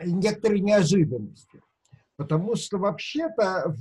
некоторой неожиданностью. Потому что вообще-то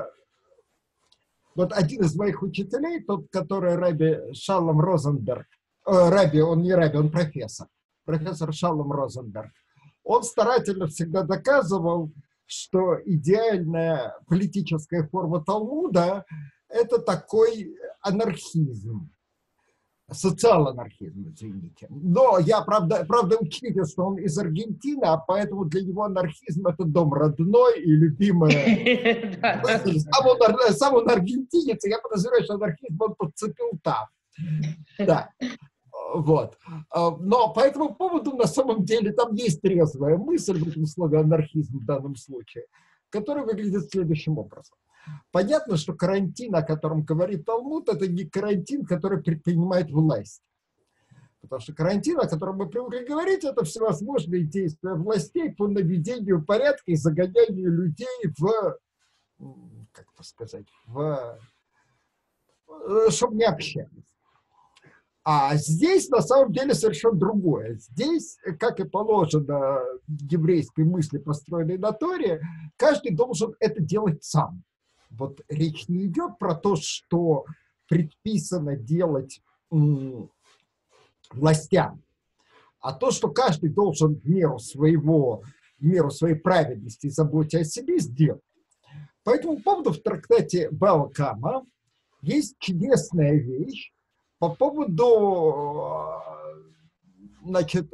вот один из моих учителей, тот, который Раби Шалом Розенберг, Раби, он не Раби, он профессор Шалом Розенберг, он старательно всегда доказывал, что идеальная политическая форма Талмуда – это такой анархизм. Социал-анархизм, извините. Но я, правда учитель, что он из Аргентины, а поэтому для него анархизм – это дом родной и любимый. Сам он аргентинец, и я подозреваю, что анархизм он подцепил там. Да. Вот. Но по этому поводу, на самом деле, там есть трезвая мысль в этом слове анархизм в данном случае, которая выглядит следующим образом. Понятно, что карантин, о котором говорит Талмуд, это не карантин, который предпринимает власть. Потому что карантин, о котором мы привыкли говорить, это всевозможные действия властей по наведению порядка и загонянию людей чтобы не общались. А здесь на самом деле совершенно другое. Здесь, как и положено еврейской мысли, построенной на Торе, каждый должен это делать сам. Вот речь не идет про то, что предписано делать властям, а то, что каждый должен в меру своей праведности и заботе о себе сделать. По этому поводу в трактате Бава Кама есть чудесная вещь по поводу, значит,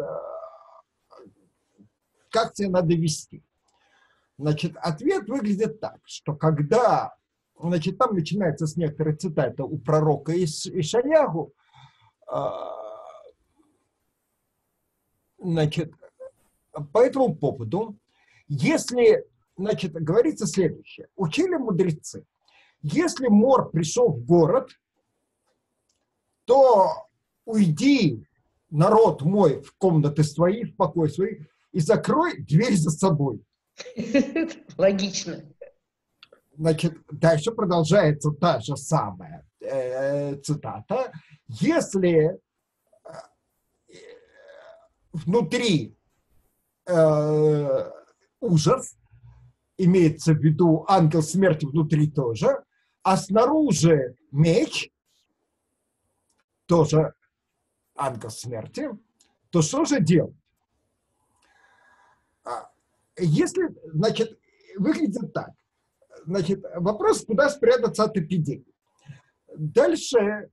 как себя надо вести. Значит, ответ выглядит так, что когда, значит, там начинается с некоторой цитаты у пророка Ишаяху, значит, по этому поводу, если, значит, говорится следующее, учили мудрецы, если мор пришел в город, то уйди, народ мой, в комнаты свои, в покой свой, и закрой дверь за собой. Логично. Значит, дальше продолжается та же самая цитата. Если внутри ужас, имеется в виду ангел смерти внутри тоже, а снаружи меч, тоже ангел смерти, то что же делать? Если, значит, выглядит так. Значит, вопрос, куда спрятаться от эпидемии. Дальше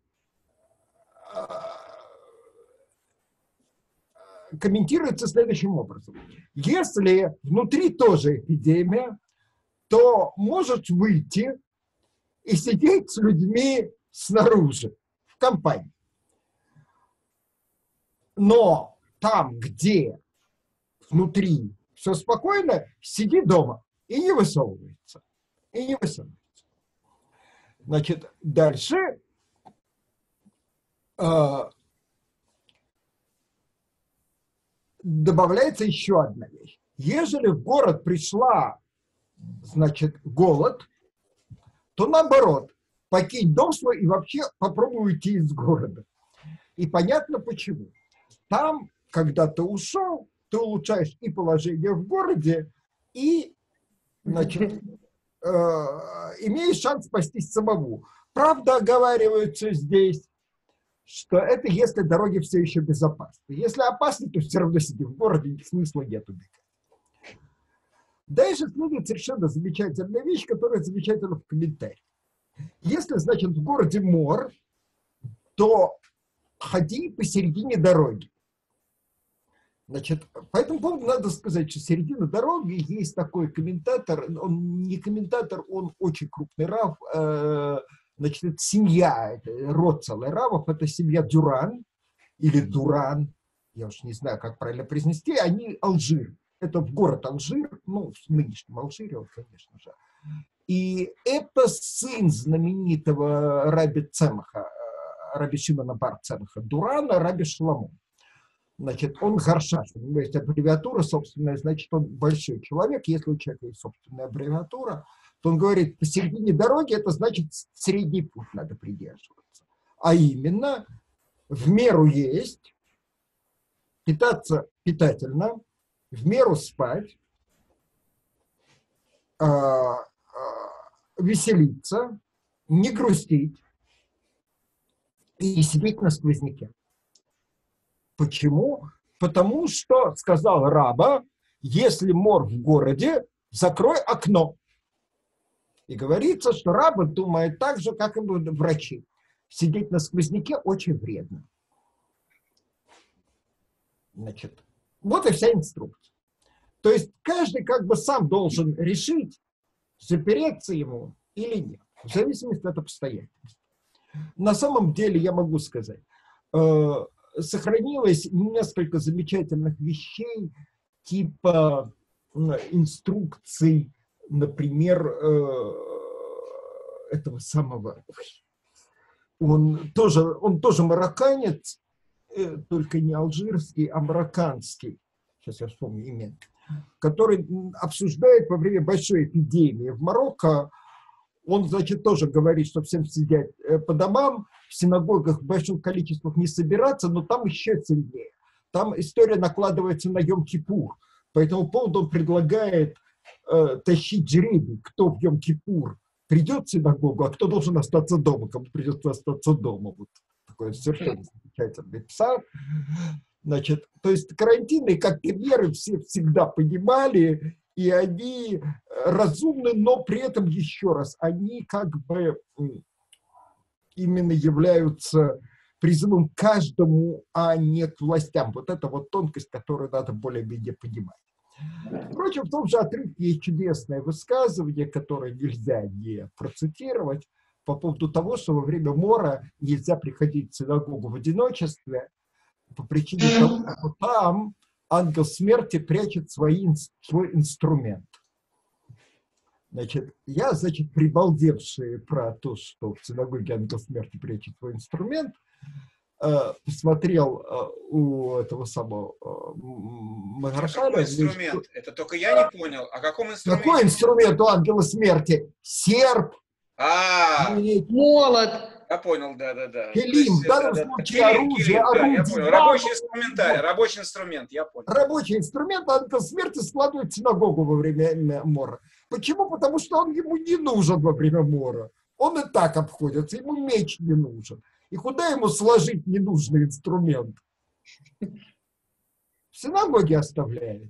комментируется следующим образом. Если внутри тоже эпидемия, то может выйти и сидеть с людьми снаружи, в компании. Но там, где внутри все спокойно, сиди дома и не высовывается. И не высовывается. Значит, дальше добавляется еще одна вещь. Ежели в город пришла, значит, голод, то наоборот, покинь дом свой и вообще попробуй уйти из города. И понятно почему. Там, когда ты ушел, ты улучшаешь и положение в городе, и, значит, имеешь шанс спастись самому. Правда, оговариваются здесь, что это если дороги все еще безопасны. Если опасны, то все равно сиди в городе, смысла нет убегать. Дальше следует совершенно замечательная вещь, которая замечательна в комментарии. Если, значит, в городе мор, то ходи посередине дороги. Значит, по этому поводу надо сказать, что середина дороги есть такой комментатор, он не комментатор, он очень крупный рав, значит, это семья, род целый равов, это семья Дюран или Дуран, я уж не знаю, как правильно произнести, они Алжир, это в город Алжир, ну, в нынешнем Алжире, вот, конечно же. И это сын знаменитого раби Цемаха, раби Шимона бар Цемаха Дурана, раби Шламо. Значит, он Гаршаш, у него есть аббревиатура собственная, значит, он большой человек. Если у человека есть собственная аббревиатура, то он говорит, посередине дороги, это значит, средний путь надо придерживаться. А именно, в меру есть, питаться питательно, в меру спать, веселиться, не грустить и сидеть на сквозняке. Почему? Потому что, сказал Раба, если мор в городе, закрой окно. И говорится, что Раба думает так же, как и врачи. Сидеть на сквозняке очень вредно. Значит, вот и вся инструкция. То есть каждый как бы сам должен решить, запереться ему или нет, в зависимости от обстоятельств. На самом деле я могу сказать, сохранилось несколько замечательных вещей, типа инструкций, например, этого самого, он тоже марокканец, только не алжирский, а марокканский, сейчас я вспомню имя, который обсуждает во время большой эпидемии в Марокко. Он, значит, тоже говорит, что всем сидят по домам, в синагогах в больших количествах не собираться, но там еще сильнее. Там история накладывается на Йом-Кипур. По этому поводу он предлагает тащить жребий, кто в Йом-Кипур придет в синагогу, а кто должен остаться дома, кому придется остаться дома. Вот такой совершенно замечательный псар. Значит, то есть карантины, как и меры, все всегда понимали, и они разумны, но при этом, еще раз, они как бы именно являются призывом к каждому, а не к властям. Вот это вот тонкость, которую надо более-менее понимать. Впрочем, в том же отрывке есть чудесное высказывание, которое нельзя не процитировать, по поводу того, что во время мора нельзя приходить в синагогу в одиночестве, по причине того, что там ангел смерти прячет свой инструмент. Значит, я, прибалдевший про то, что в синагоге ангел смерти прячет свой инструмент, посмотрел у этого самого Магаршаля. Какой инструмент? Это только я не понял. О каком инструменте? Какой инструмент у ангела смерти? Серп. Молот. Я понял, да. Келим, в данном случае оружие, я понял. Рабочий инструментарий, рабочий инструмент, я понял. Рабочий инструмент ангел смерти складывает в синагогу во время мора. Почему? Потому что он ему не нужен во время мора. Он и так обходится, ему меч не нужен. И куда ему сложить ненужный инструмент? В синагоге оставляет.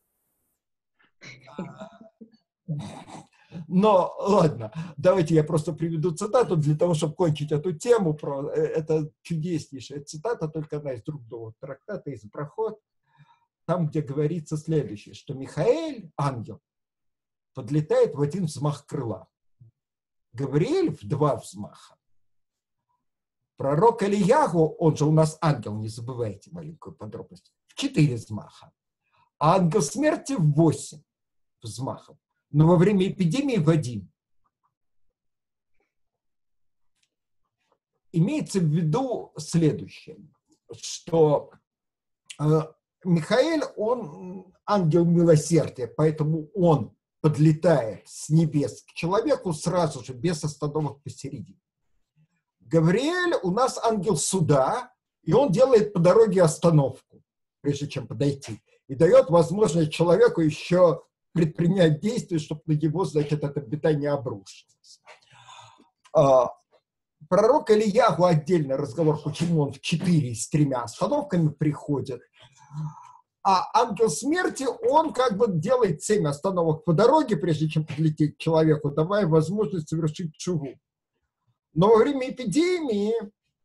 Но, ладно, давайте я просто приведу цитату для того, чтобы кончить эту тему. Это чудеснейшая цитата, только она из другого трактата, из Брахот, там, где говорится следующее, что Михаэль, ангел, подлетает в один взмах крыла. Гавриэль в 2 взмаха. Пророк Ильягу, он же у нас ангел, не забывайте маленькую подробность, в 4 взмаха. А ангел смерти в 8 взмахов. Но во время эпидемии в 1. Имеется в виду следующее, что Михаэль, он ангел милосердия, поэтому он подлетает с небес к человеку сразу же, без остановок посередине. Гавриэль у нас ангел суда, и он делает по дороге остановку, прежде чем подойти, и дает возможность человеку еще предпринять действия, чтобы на него, эта беда не обрушилась. Пророк Ильягу отдельный разговор, почему он в 4 с 3 остановками приходит. А ангел смерти, он как бы делает 7 остановок по дороге, прежде чем подлететь к человеку, давая возможность совершить тшуву. Но во время эпидемии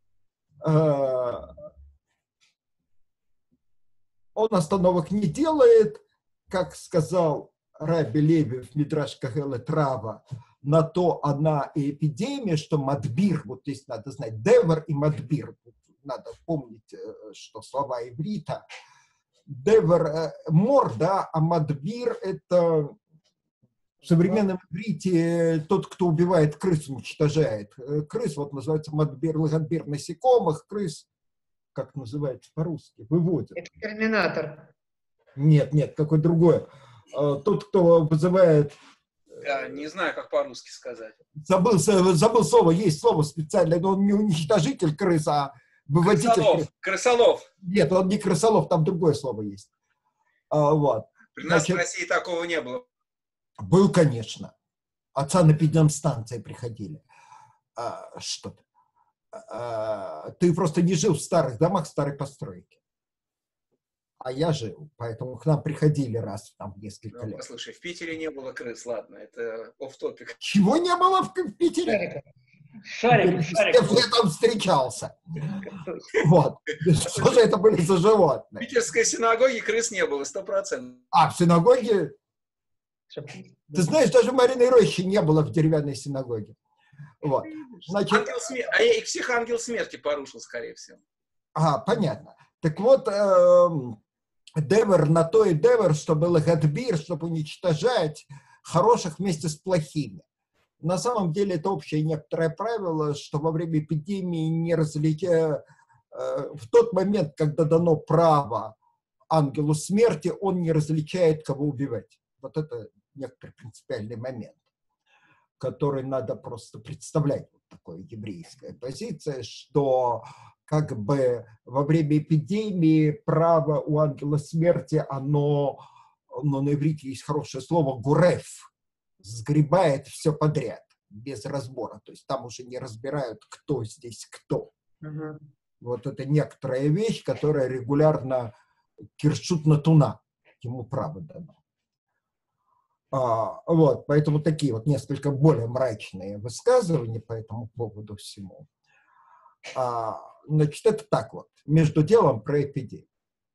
он остановок не делает, как сказал Раби Леви в Мидраш Кагелет Рава, на то она и эпидемия, что Мадбир, вот здесь надо знать, Девер и Мадбир, надо помнить, что слова иврита, Девер мор, да, а Мадбир это в современном иврите тот, кто убивает крыс, уничтожает крыс, вот называется Мадбир, лаганбир насекомых, крыс, как называется по-русски, выводит. Это терминатор. Нет, какой другой. Тот, кто вызывает... Я не знаю, как по-русски сказать. Забыл слово, есть слово специальное, но он не уничтожитель крыс, а выводитель. Крысолов. Нет, он не крысолов, там другое слово есть. Вот. При нас в России такого не было. Был, конечно. Отца на пединстанции приходили. Что-то. Ты просто не жил в старых домах старой постройки. А я жил, поэтому к нам приходили раз там в несколько лет. Послушай, в Питере не было крыс, ладно, это офф-топик. Чего не было в Питере? Шариков. С кем я там встречался. Вот. Что же это были за В животные? питерской синагоге крыс не было, 100%. А в синагоге... Ты знаешь, даже в Мариной Роще не было в деревянной синагоге. Вот. Значит, И всех ангел смерти порушил, скорее всего. понятно. Так вот, Девер на то и Девер, что был гадбир, чтобы уничтожать хороших вместе с плохими. На самом деле это общее некоторое правило, что во время эпидемии не различая в тот момент, когда дано право ангелу смерти, он не различает, кого убивать. Вот это некоторый принципиальный момент, который надо просто представлять. Вот такая еврейская позиция, что как бы во время эпидемии право у ангела смерти, оно на иврите есть хорошее слово «гуреф», сгребает все подряд, без разбора. То есть там уже не разбирают, кто здесь кто. Вот это некоторая вещь, которая регулярно киршут на туна, ему право дано. Вот, поэтому такие вот несколько более мрачные высказывания по этому поводу всему. Значит, это так вот, между делом про эпидемию.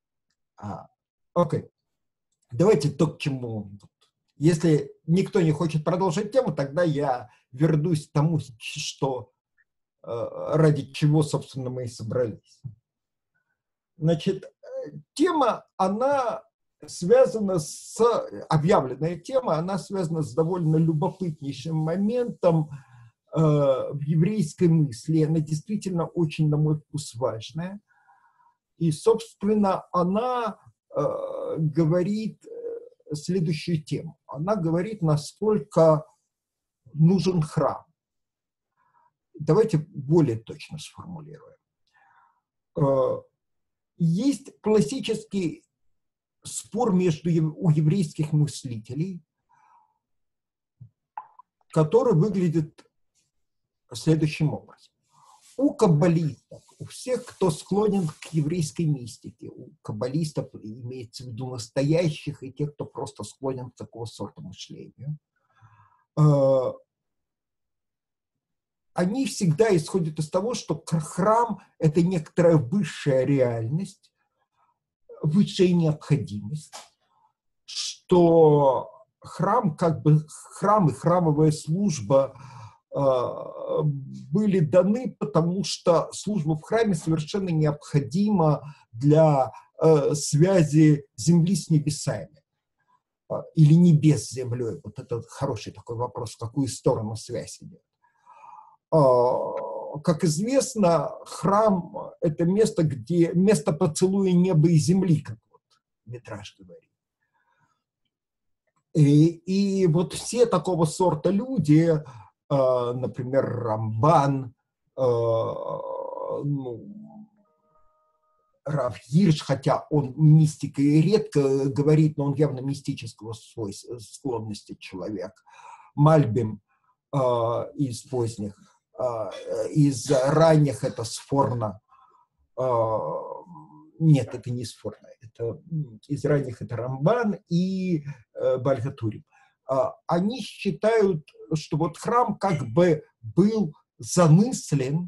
Окей. Давайте то, к чему. Если никто не хочет продолжить тему, тогда я вернусь к тому, что, ради чего, собственно, мы и собрались. Значит, тема, она связана с, объявленная тема, она связана с довольно любопытнейшим моментом в еврейской мысли. Она действительно очень, на мой вкус, важная. И, собственно, она говорит следующую тему. Она говорит, насколько нужен храм. Давайте более точно сформулируем. Есть классический спор у еврейских мыслителей, который выглядит следующим образом. У каббалистов, у всех, кто склонен к еврейской мистике, у каббалистов имеется в виду настоящих и тех, кто просто склонен к такого сорта мышлению, они всегда исходят из того, что храм – это некоторая высшая реальность, высшая необходимость, что храм, как бы храм и храмовая служба были даны, потому что служба в храме совершенно необходима для связи земли с небесами или небес с землей. Вот это хороший такой вопрос, в какую сторону связь идет. Как известно, храм – это место, место поцелуя неба и земли, как вот Мидраш говорит. И вот все такого сорта люди, например, Рамбан, Рав Гирш, хотя он мистикой редко говорит, но он явно мистического склонности человек, Мальбим из поздних, из ранних это Сфорна. Нет, это не Сфорна. Из ранних это Рамбан и Бальгатурим. Они считают, что вот храм как бы был замыслен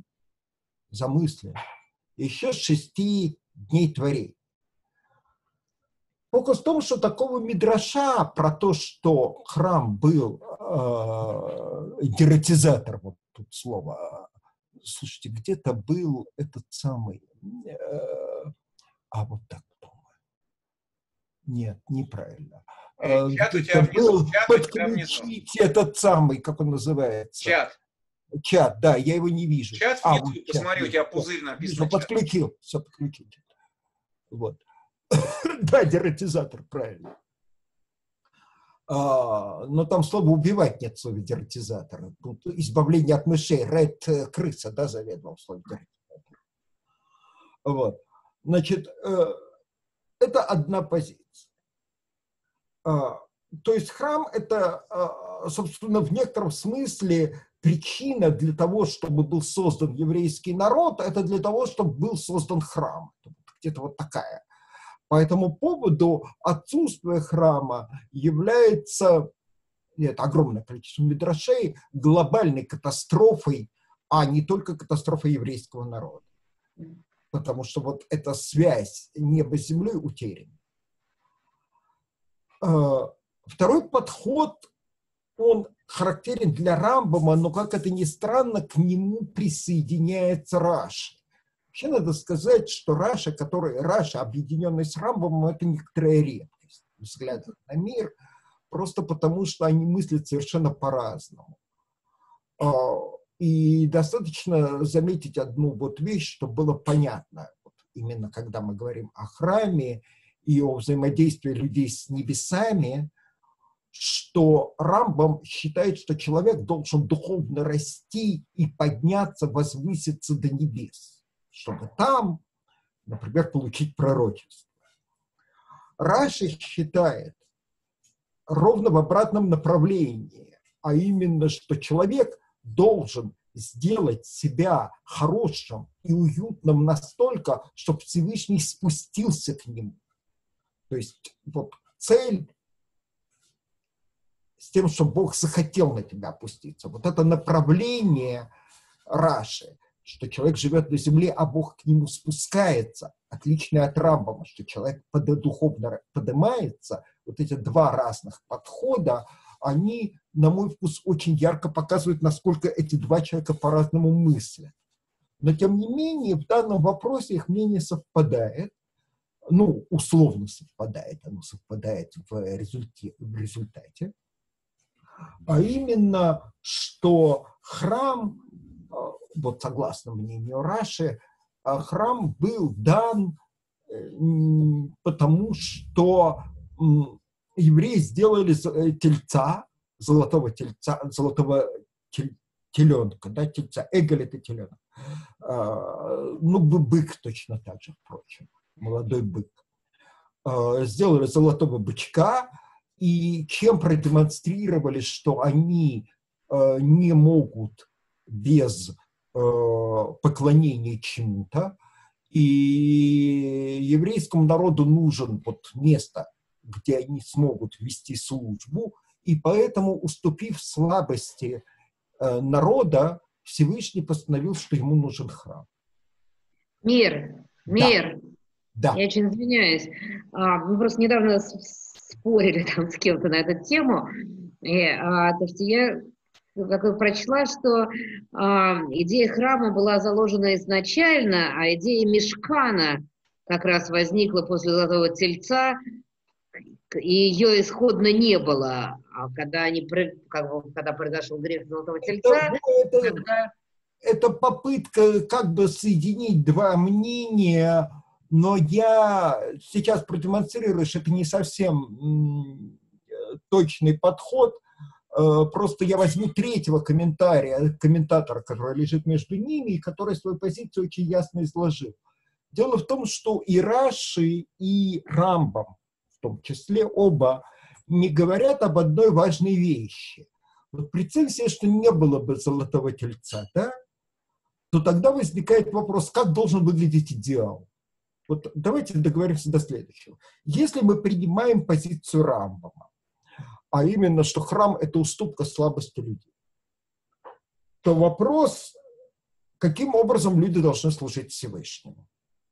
еще с 6 дней творения. Фокус в том, что такого мидраша про то, что храм был дератизатор, вот тут слово, слушайте, где-то был этот самый, вот так думаю. Нет, неправильно. Чат у тебя внизу. Подключить этот самый, как он называется? Чат, да, я его не вижу. Чат внизу, вот посмотри, у тебя пузырь написан. Подключил, все подключил. Вот. Да, дератизатор, правильно. Но там слово «убивать» нет в слове дератизатора. Тут избавление от мышей, Ред крыса, да, заведовал в слове дератизатор. Вот. Значит, это одна позиция. То есть храм – это, собственно, в некотором смысле причина для того, чтобы был создан еврейский народ, это для того, чтобы был создан храм. Где-то вот такая. По этому поводу отсутствие храма является, это огромное количество мидрашей, глобальной катастрофой, а не только катастрофой еврейского народа. Потому что вот эта связь неба с землей утеряна. Второй подход, он характерен для Рамбама, но, как это ни странно, к нему присоединяется Раши. Вообще надо сказать, что Раши, объединенный с Рамбамом, это некоторая редкость в взглядах на мир, просто потому что они мыслят совершенно по-разному. И достаточно заметить одну вот вещь, чтобы было понятно, вот именно когда мы говорим о храме и о взаимодействии людей с небесами, что Рамбам считает, что человек должен духовно расти и подняться, возвыситься до небес, чтобы там, например, получить пророчество. Раши считает ровно в обратном направлении, а именно, что человек должен сделать себя хорошим и уютным настолько, чтобы Всевышний спустился к нему. То есть вот цель с тем, чтобы Бог захотел на тебя опуститься. Вот это направление Раши, что человек живет на земле, а Бог к нему спускается, отличное от Рамбама, что человек духовно поднимается. Вот эти два разных подхода, они, на мой вкус, очень ярко показывают, насколько эти два человека по-разному мыслят. Но, тем не менее, в данном вопросе их мнение совпадает. Ну, условно совпадает, оно совпадает в результате. А именно, что храм, вот согласно мнению Раши, храм был дан потому, что евреи сделали тельца, золотого теленка, да, тельца, эгель это теленок. Ну, бык точно так же, впрочем, молодой бык. Сделали золотого бычка, и чем продемонстрировали, что они не могут без поклонения чему-то, и еврейскому народу нужен вот место, где они смогут вести службу, и поэтому, уступив слабости народа, Всевышний постановил, что ему нужен храм. Мир. Да. Я очень извиняюсь. Мы просто недавно спорили там с кем-то на эту тему, то что я прочла, что идея храма была заложена изначально, а идея мишкана как раз возникла после Золотого Тельца, и ее исходно не было. А когда когда произошел грех Золотого Тельца, это попытка как бы соединить два мнения, но я сейчас продемонстрирую, что это не совсем точный подход. Просто я возьму третьего комментатора, который лежит между ними, и который свою позицию очень ясно изложил. Дело в том, что и Раши, и Рамбам, в том числе оба, не говорят об одной важной вещи. Вот представь себе, что не было бы Золотого Тельца, да? То тогда возникает вопрос, как должен выглядеть идеал. Вот давайте договоримся до следующего. Если мы принимаем позицию Рамбама, а именно, что храм – это уступка слабости людей, то вопрос, каким образом люди должны служить Всевышнему.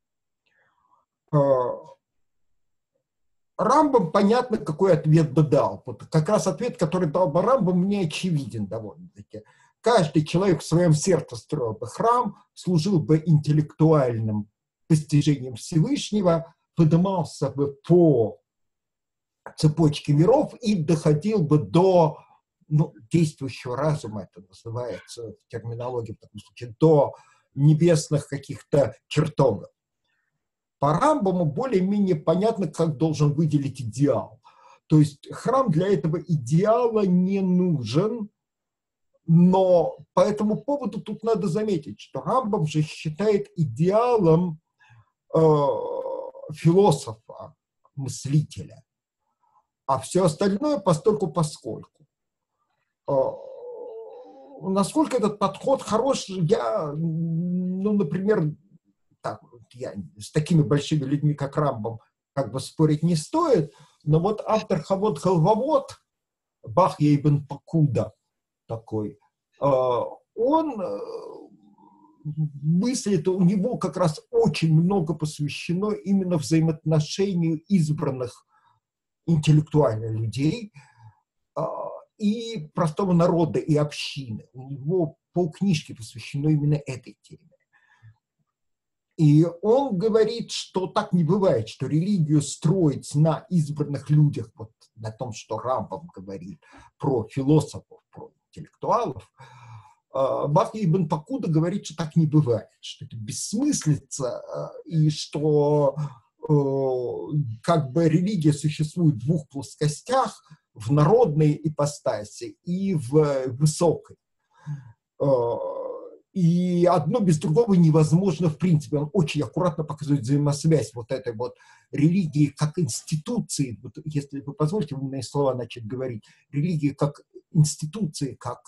Рамбам, понятно, какой ответ бы дал. Вот как раз ответ, который дал бы Рамбам, мне очевиден довольно-таки. Каждый человек в своем сердце строил бы храм, служил бы интеллектуальным постижением Всевышнего, поднимался бы по цепочке миров и доходил бы до действующего разума, это называется в терминологии, в таком случае, до небесных каких-то чертогов. По Рамбаму более-менее понятно, как должен выделить идеал. То есть храм для этого идеала не нужен, но по этому поводу тут надо заметить, что Рамбам же считает идеалом философа, мыслителя. а все остальное постольку-поскольку. Насколько этот подход хорош, я, ну, например, так, я с такими большими людьми, как Рамбам, как бы спорить не стоит, но вот автор Хавот-Халвавот, Бахья ибн Пакуда такой, он мыслит, у него как раз очень много посвящено именно взаимоотношению избранных интеллектуальных людей и простого народа, и общины. У него полкнижки посвящено именно этой теме. И он говорит, что так не бывает, что религию строить на избранных людях, вот на том, что Рамбам говорит про философов, про интеллектуалов. Бахья ибн Пакуда говорит, что так не бывает, что это бессмыслица, и что как бы религия существует в двух плоскостях, в народной ипостаси и в высокой. И одно без другого невозможно в принципе. Он очень аккуратно показывает взаимосвязь вот этой вот религии как институции, вот, если вы позволите умные слова начать говорить, религии как институции, как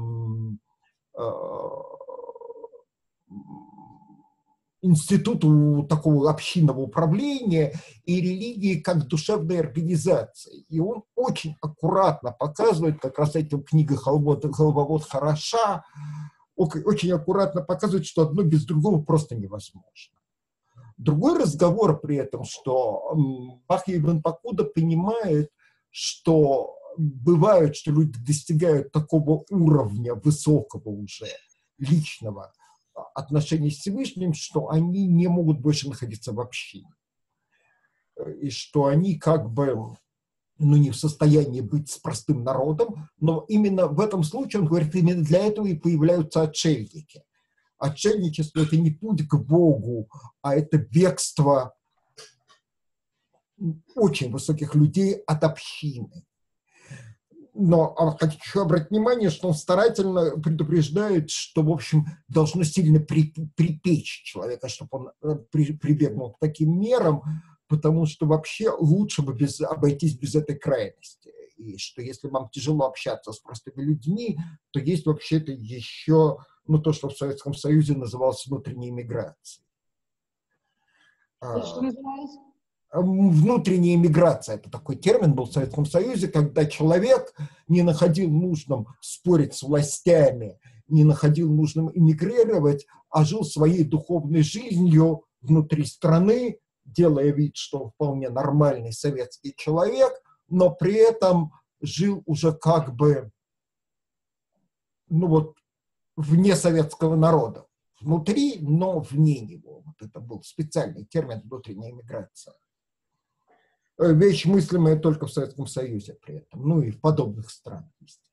институту такого общинного управления и религии как душевной организации. И он очень аккуратно показывает, как раз этим книга «Халвавот» хороша, очень аккуратно показывает, что одно без другого просто невозможно. Другой разговор при этом, что Бахья ибн Пакуда понимает, что бывает, что люди достигают такого уровня высокого уже личного отношения с Всевышним, что они не могут больше находиться в общине. И что они как бы не в состоянии быть с простым народом, но именно в этом случае, он говорит, именно для этого и появляются отшельники. Отшельничество – это не путь к Богу, а это бегство очень высоких людей от общины. Но хочу обратить внимание, что он старательно предупреждает, что, в общем, должно сильно припечь человека, чтобы он прибегнул к таким мерам, потому что вообще лучше бы обойтись без этой крайности. И что если вам тяжело общаться с простыми людьми, то есть вообще-то еще, то, что в Советском Союзе называлось внутренней миграцией. Что называлось? Внутренняя миграция – это такой термин был в Советском Союзе, когда человек не находил нужным спорить с властями, не находил нужным эмигрировать, а жил своей духовной жизнью внутри страны, делая вид, что он вполне нормальный советский человек, но при этом жил уже как бы, вне советского народа. Внутри, но вне него. Вот это был специальный термин «внутренняя миграция». Вещь мыслимая только в Советском Союзе при этом, и в подобных странах,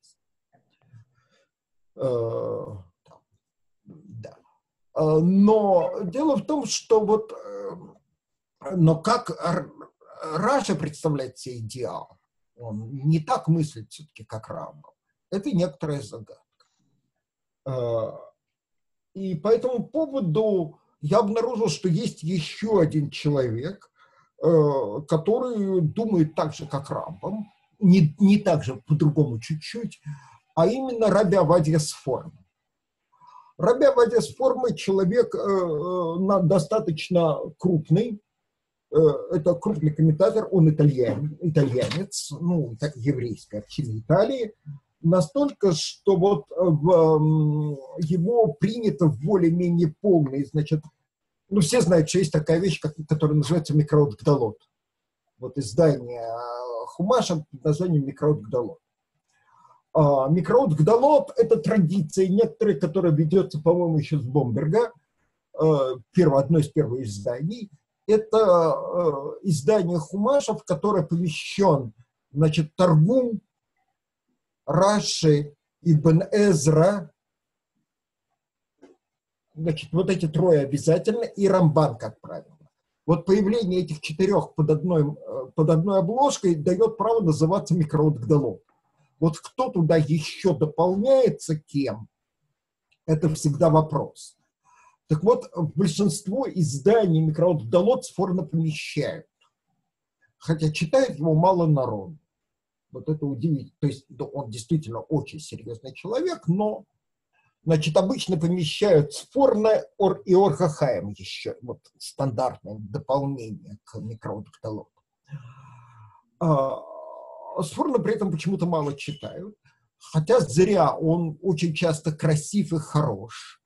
естественно. Да. Но дело в том, что но как Раша представляет себе идеал, он не так мыслит все-таки, как Рамбам. Это некоторая загадка. И по этому поводу я обнаружил, что есть еще один человек, который думает так же, как Рамбам, не так же, по-другому чуть-чуть, а именно Раби Овадья Сфорно. Раби Овадья Сфорно человек достаточно крупный, это крупный комментатор, он итальянец, еврейская община Италии, настолько, что его принято в более-менее полной, все знают, что есть такая вещь, которая называется Микраот Гдалот. Издание Хумаша под названием Микраот Гдалот. Микраот Гдалот – это традиция некоторая, которая ведется, по-моему, еще с Бомберга, одно из первых изданий. Это издание Хумаша, в которое помещен, Таргум, Раши, Ибн Эзра, эти трое обязательно, и Рамбан, как правило. Появление этих четырех под одной обложкой дает право называться Микраот Гдалот. Кто туда еще дополняется кем, это всегда вопрос. Так большинство изданий Микраот Гдалот Сфорно помещают. Хотя читает его мало народу. Вот это удивительно. То есть он действительно очень серьезный человек, но, значит, обычно помещают Сфорна и Ор-Хахаим еще, вот стандартное дополнение к микроудоктологу. Сфорна при этом почему-то мало читают, хотя зря, он очень часто красив и хорош.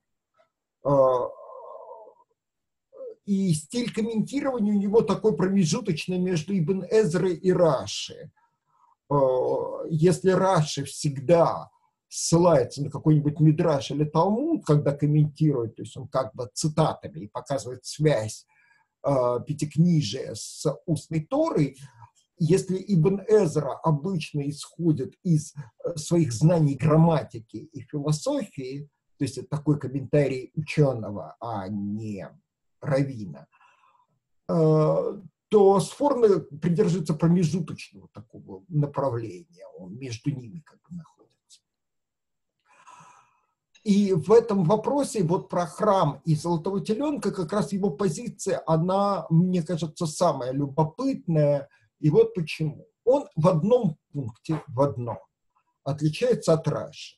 И стиль комментирования у него такой промежуточный между Ибн Эзрой и Раши. Если Раши всегда ссылается на какой-нибудь мидраш или талмуд, когда комментирует, то есть он как бы цитатами и показывает связь пятикнижия с устной Торой, если Ибн Эзра обычно исходит из своих знаний грамматики и философии, то есть это такой комментарий ученого, а не раввина, то Сфорна придерживается промежуточного такого направления, он между ними как бы находится. И в этом вопросе вот про храм и золотого теленка как раз его позиция, она, мне кажется, самая любопытная. И вот почему. Он в одном пункте, отличается от Раши.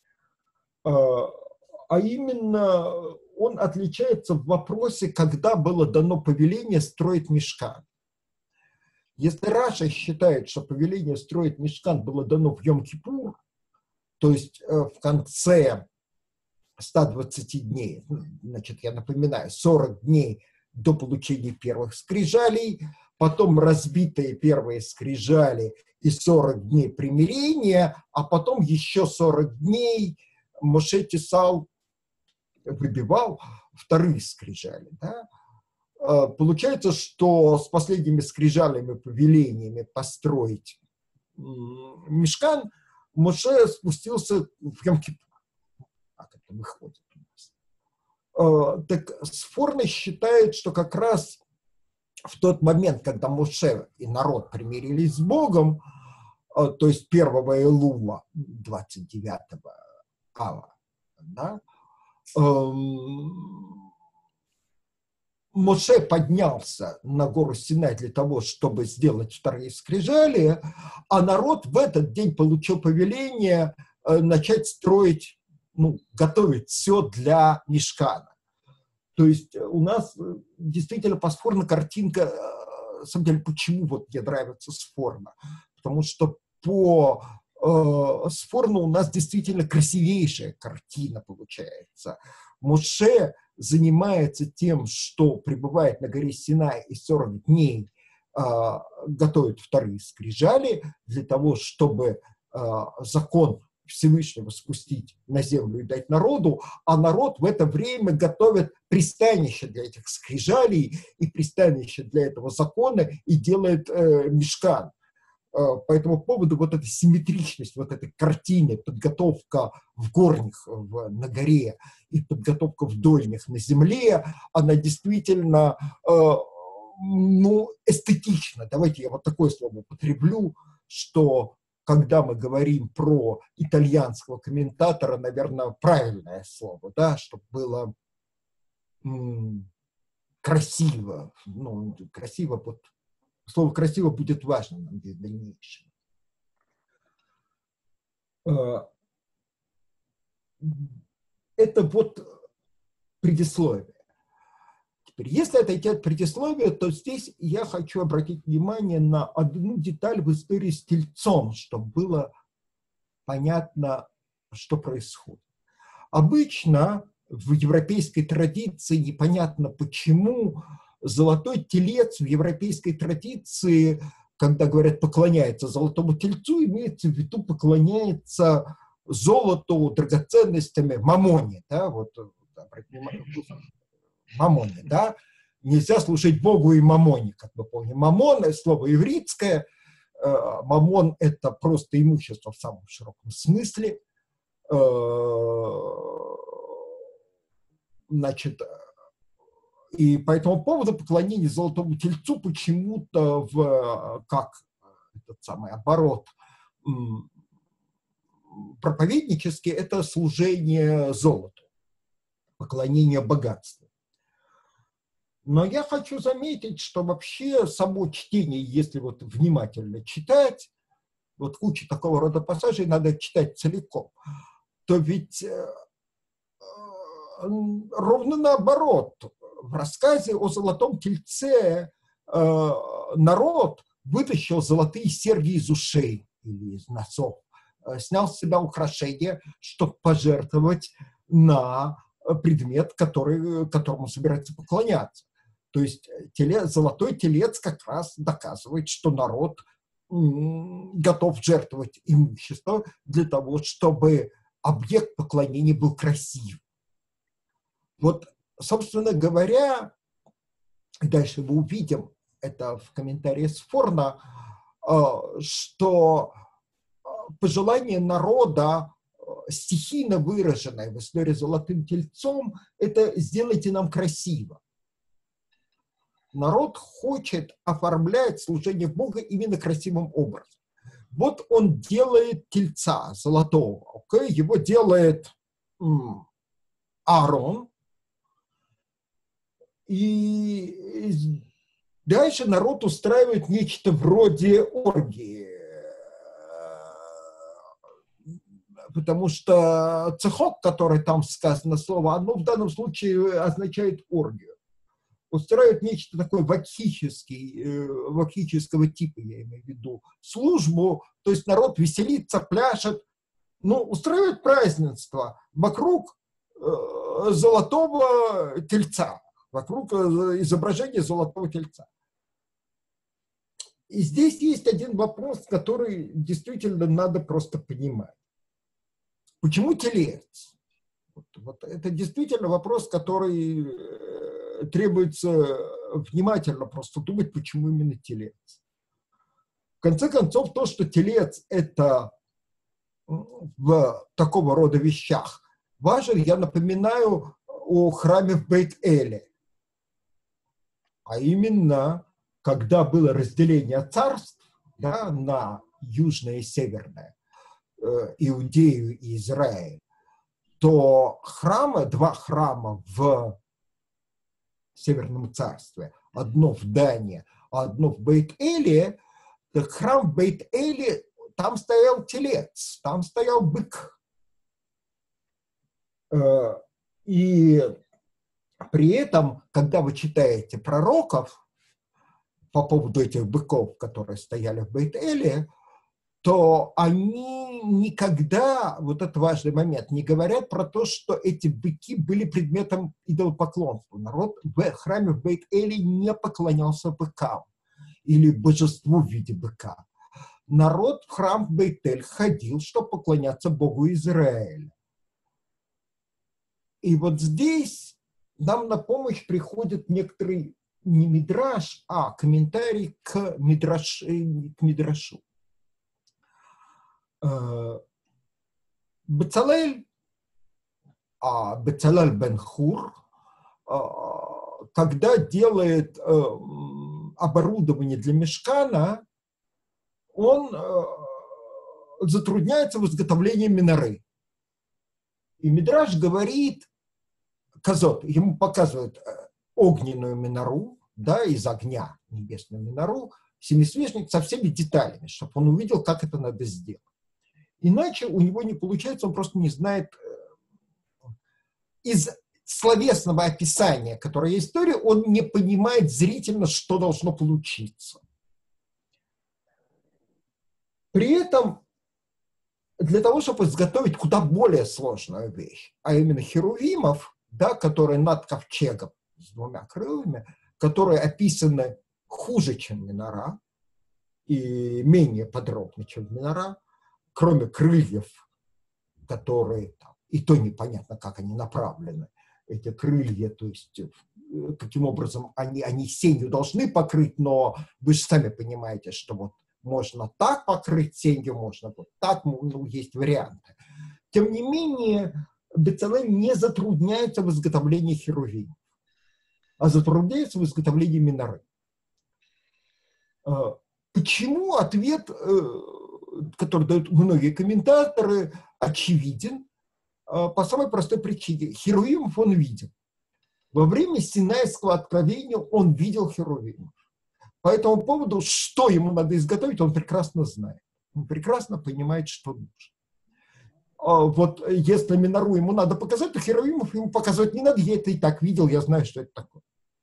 А именно, он отличается в вопросе, когда было дано повеление строить мишкан. Если Раша считает, что повеление строить мишкан было дано в Йом-Кипур, то есть в конце 120 дней, значит, я напоминаю, 40 дней до получения первых скрижалей, потом разбитые первые скрижали и 40 дней примирения, а потом еще 40 дней Моше тесал, выбивал вторые скрижали. Да? Получается, что с последними скрижалями, повелениями построить мишкан Моше спустился в Йом-Кипур. Как это выходит у нас? Так Сфорна считает, что как раз в тот момент, когда Моше и народ примирились с Богом, то есть 1 Элула, 29 ава, да, Моше поднялся на гору Синай для того, чтобы сделать вторые скрижали, а народ в этот день получил повеление начать строить, готовить все для мишкана. То есть у нас действительно Сфорна картинка, на самом деле, почему вот мне нравится Сфорна? Потому что по Сфорну у нас действительно красивейшая картина получается. Моше занимается тем, что пребывает на горе Синай и 40 дней готовит вторые скрижали для того, чтобы закон Всевышнего спустить на землю и дать народу, а народ в это время готовит пристанище для этих скрижалей и пристанище для этого закона и делает мишкан. По этому поводу вот эта симметричность, вот этой картине, подготовка в горних на горе и подготовка в дольних на земле, она действительно эстетична. Давайте я вот такое слово употреблю, что когда мы говорим про итальянского комментатора, наверное, правильное слово, да, чтобы было красиво. Красиво, вот, слово «красиво» будет важно для дальнейшего. Это вот предисловие. Теперь, если отойти от предисловия, то здесь я хочу обратить внимание на одну деталь в истории с тельцом, чтобы было понятно, что происходит. Обычно в европейской традиции, непонятно почему, золотой телец в европейской традиции, когда говорят «поклоняется золотому тельцу», имеется в виду поклоняется золоту, драгоценностями, мамоне. Да, вот, мамоне, да. Нельзя служить Богу и мамоне, как мы помним. Мамон – слово ивритское. Мамон – это просто имущество в самом широком смысле. Значит, и по этому поводу поклонение золотому тельцу почему-то как этот самый оборот проповеднический – это служение золоту, поклонение богатству. Но я хочу заметить, что вообще само чтение, если вот внимательно читать, вот куча такого рода пассажей надо читать целиком, то ведь ровно наоборот. В рассказе о Золотом Тельце народ вытащил золотые серьги из ушей или из носов, снял с себя украшения, чтобы пожертвовать на предмет, которому собирается поклоняться. То есть золотой телец как раз доказывает, что народ готов жертвовать имущество для того, чтобы объект поклонения был красив. Вот, собственно говоря, дальше мы увидим это в комментарии Сфорна, что пожелание народа, стихийно выраженное в истории Золотым Тельцом, это «сделайте нам красиво». Народ хочет оформлять служение Бога именно красивым образом. Вот он делает тельца золотого, его делает Аарон, и дальше народ устраивает нечто вроде оргии, потому что цехок, который там сказано слово, оно в данном случае означает оргию. Устраивает нечто такое вакхического типа, я имею в виду, службу, то есть народ веселится, пляшет, устраивает празднество вокруг золотого тельца, вокруг изображения золотого тельца. И здесь есть один вопрос, который действительно надо просто понимать. Почему телец? Вот это действительно вопрос, который требуется внимательно просто думать, почему именно телец. В конце концов, то, что телец – это в такого рода вещах важен, я напоминаю о храме в Бейт-Эле. А именно, когда было разделение царств, да, на южное и северное, Иудею и Израиль, то два храма в Северном царстве, одно в Дане, а одно в Бейт-Эле, так храм в Бейт-Эле, там стоял телец, там стоял бык. И при этом, когда вы читаете пророков по поводу этих быков, которые стояли в Бейт-Эле, то они никогда, вот это важный момент, не говорят про то, что эти быки были предметом идолопоклонства. Народ в храме в Бейт-Эле не поклонялся быкам или божеству в виде быка. Народ в храм в Бейт-Эль ходил, чтобы поклоняться Богу Израиля. И вот здесь нам на помощь приходит некоторый не мидраш, а комментарий к мидрашу. Бецалель бен Хур, когда делает оборудование для мишкана, он затрудняется в изготовлении миноры. И мидраш говорит, казот, ему показывают огненную минору, да, из огня небесную минору, семисвечник со всеми деталями, чтобы он увидел, как это надо сделать. Иначе у него не получается, он просто не знает из словесного описания, которое есть в истории, он не понимает зрительно, что должно получиться. При этом для того, чтобы изготовить куда более сложную вещь, а именно херувимов, да, которые над ковчегом с двумя крыльями, которые описаны хуже, чем минора, и менее подробно, чем минора, кроме крыльев, которые там, и то непонятно, как они направлены, эти крылья, то есть каким образом они сенью должны покрыть, но вы же сами понимаете, что вот можно так покрыть сенью, можно вот так, есть варианты. Тем не менее, Бецалель не затрудняется в изготовлении херувимов, а затрудняется в изготовлении миноры. Почему? Ответ, который дают многие комментаторы, очевиден по самой простой причине. Херувимов он видел. Во время Синайского откровения он видел херувимов. По этому поводу, что ему надо изготовить, он прекрасно знает. Он прекрасно понимает, что нужно. Вот если Минору ему надо показать, то Херувимов ему показывать не надо, я это и так видел, я знаю, что это такое.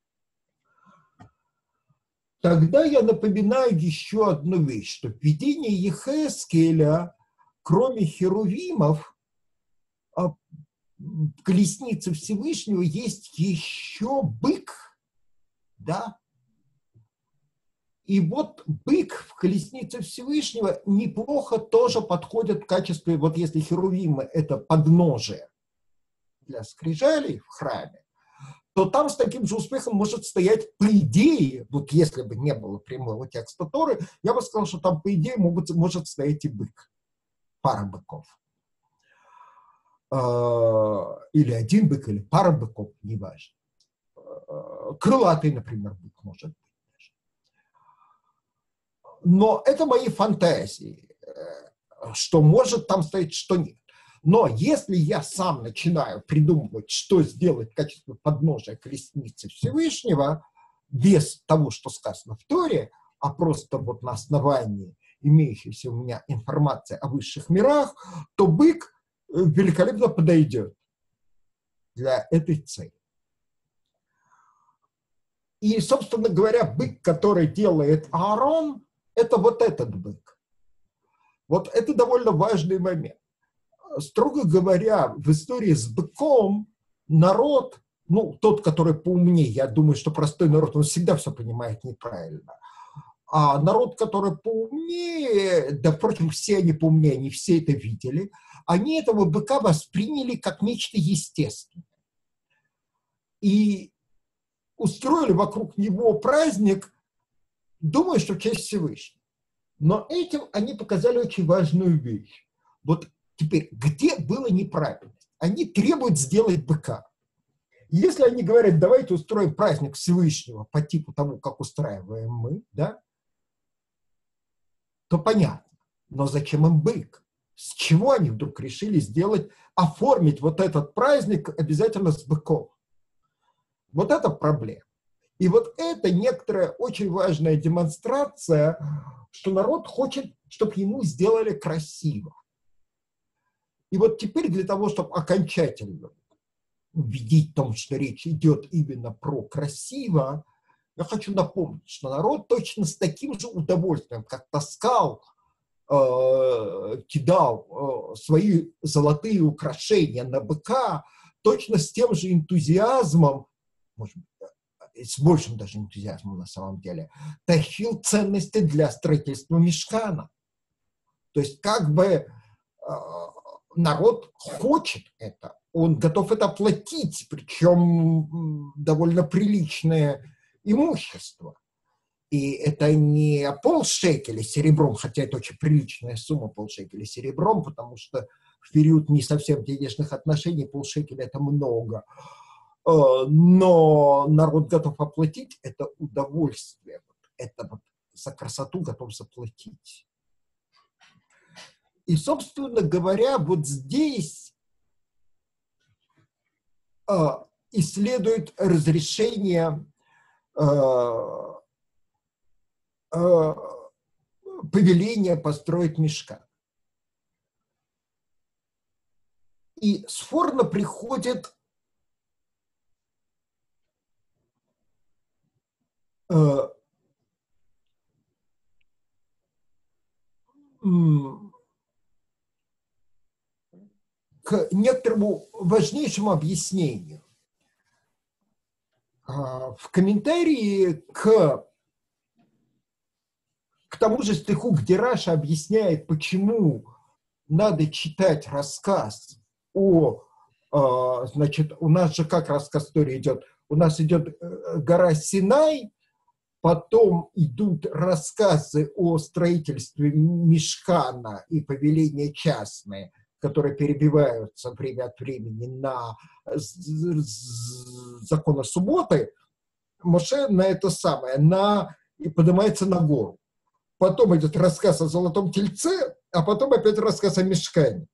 Тогда я напоминаю еще одну вещь, что в видении Йехескеля, кроме Херувимов, в колеснице Всевышнего есть еще бык, да? И вот бык в колеснице Всевышнего неплохо тоже подходит в качестве, вот если херувимы – это подножие для скрижалей в храме, то там с таким же успехом может стоять, по идее, вот если бы не было прямого текста Торы, я бы сказал, что там, по идее, может стоять и бык, пара быков. Или один бык, или пара быков, неважно. Крылатый, например, бык может быть. Но это мои фантазии, что может там стоять, что нет. Но если я сам начинаю придумывать, что сделать в качестве подножия колесницы Всевышнего, без того, что сказано в Торе, а просто вот на основании имеющейся у меня информации о высших мирах, то бык великолепно подойдет для этой цели. И, собственно говоря, бык, который делает Аарон, это вот этот бык. Вот это довольно важный момент. Строго говоря, в истории с быком народ, ну, тот, который поумнее, я думаю, что простой народ, он всегда все понимает неправильно. А народ, который поумнее, да, впрочем, все они поумнее, они все это видели, они этого быка восприняли как нечто естественное. И устроили вокруг него праздник, думаю, что в честь Всевышнего. Но этим они показали очень важную вещь. Вот теперь, где была неправильность? Они требуют сделать быка. Если они говорят, давайте устроим праздник Всевышнего по типу того, как устраиваем мы, да, то понятно. Но зачем им бык? С чего они вдруг решили оформить вот этот праздник обязательно с быком? Вот это проблема. И вот это некоторая очень важная демонстрация, что народ хочет, чтобы ему сделали красиво. И вот теперь для того, чтобы окончательно убедить в том, что речь идет именно про красиво, я хочу напомнить, что народ точно с таким же удовольствием, как таскал, кидал свои золотые украшения на быка, точно с тем же энтузиазмом, может быть, с большим даже энтузиазмом на самом деле, тащил ценности для строительства мишкана. То есть как бы народ хочет это, он готов это платить, причем довольно приличное имущество. И это не полшекеля серебром, хотя это очень приличная сумма, полшекеля серебром, потому что в период не совсем денежных отношений полшекеля – это много. Но народ готов оплатить это удовольствие, это вот за красоту готов заплатить. И, собственно говоря, вот здесь исследует разрешение повеления построить мишкан. И Сфорно приходит к некоторому важнейшему объяснению. В комментарии к тому же стиху, где Раша объясняет, почему надо читать рассказ значит, у нас же как рассказ истории идет? У нас идет гора Синай, потом идут рассказы о строительстве мишкана и повеления частные, которые перебиваются время от времени на законы субботы. Моше на это самое, и поднимается на гору. Потом идет рассказ о золотом тельце, а потом опять рассказ о мишкане.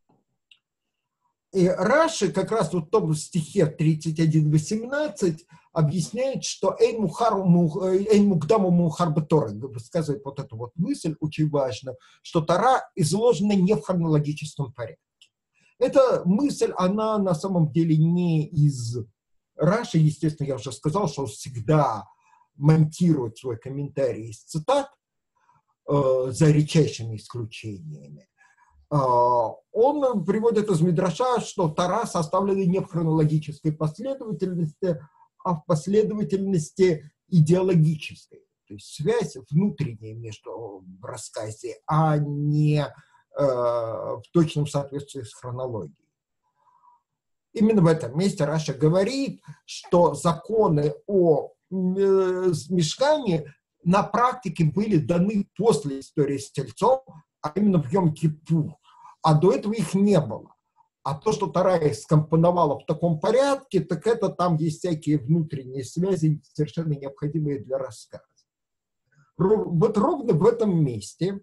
И Раши как раз вот в том стихе 31:18 объясняет, что «Эйн мукдаму мухар бе-Тора», высказывает вот эту вот мысль, очень важную, что Тора изложена не в хронологическом порядке. Эта мысль, она на самом деле не из Раши, естественно, я уже сказал, что он всегда монтирует свой комментарий из цитат, за редчайшими исключениями. Он приводит из Мидраша, что Тора составлена не в хронологической последовательности, а в последовательности идеологической. То есть связь внутренняя между в рассказе, а не в точном соответствии с хронологией. Именно в этом месте Раша говорит, что законы о мишкане на практике были даны после истории с Тельцом, а именно в Йом-Кипур. А до этого их не было. А то, что Тора их скомпоновала в таком порядке, так это там есть всякие внутренние связи, совершенно необходимые для рассказа. Вот ровно в этом месте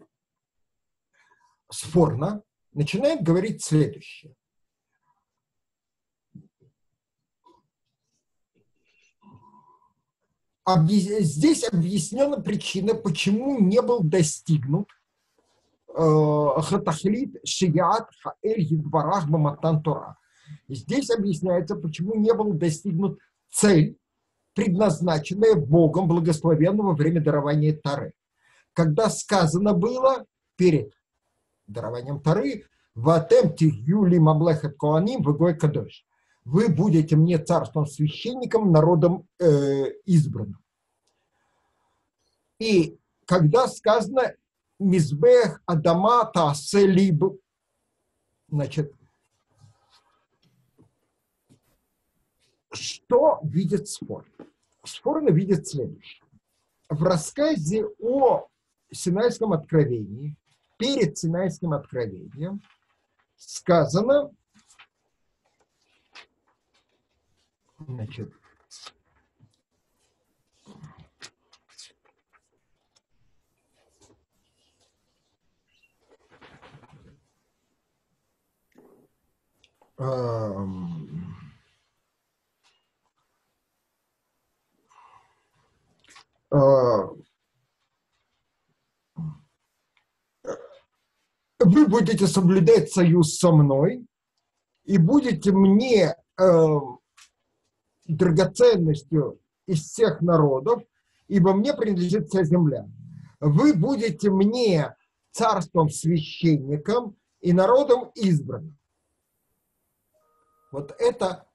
Сфорна начинает говорить следующее. Здесь объяснена причина, почему не был достигнут хатахлит шият хаэль едварах баматан Тора. Здесь объясняется, почему не был достигнут цель, предназначенная Богом благословенного во время дарования Торы. Когда сказано было перед дарованием Торы «Ватем тихью ли мамлехет коаним вегой кадош». Вы будете мне царством священником, народом избранным. И когда сказано «Мизбех Адама Тааселиб», значит, что видит Сфорна? Сфорна видит следующее. В рассказе о Синайском откровении, перед Синайским откровением, сказано, значит, вы будете соблюдать союз со мной и будете мне драгоценностью из всех народов, ибо мне принадлежит вся земля. Вы будете мне царством священником и народом избранным. Вот это,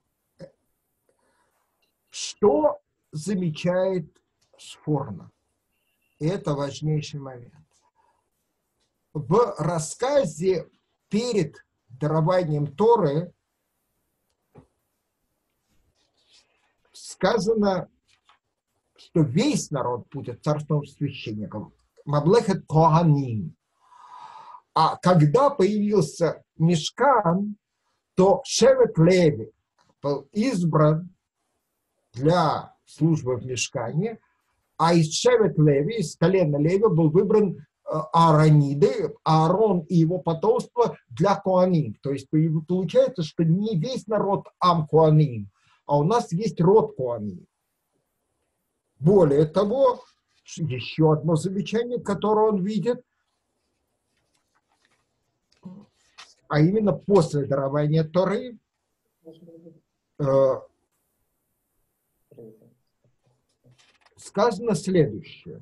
что замечает Сфорна. И это важнейший момент. В рассказе перед дарованием Торы сказано, что весь народ будет царством священником. Мамлехет коаним. А когда появился Мишкан, то Шевет Леви был избран для службы в Мишкане, а из Шевет Леви, из колена Леви, был выбран Аарониды, Аарон и его потомство для Коаним. То есть получается, что не весь народ Ам Коаним, а у нас есть род Коаним. Более того, еще одно замечание, которое он видит, а именно после дарования Торы, сказано следующее.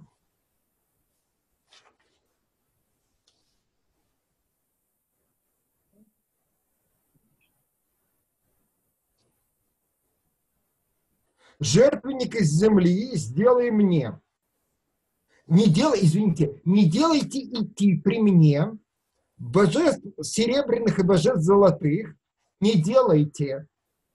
Жертвенник из земли сделай мне. Не делайте идти при мне божеств серебряных и божеств золотых, не делайте.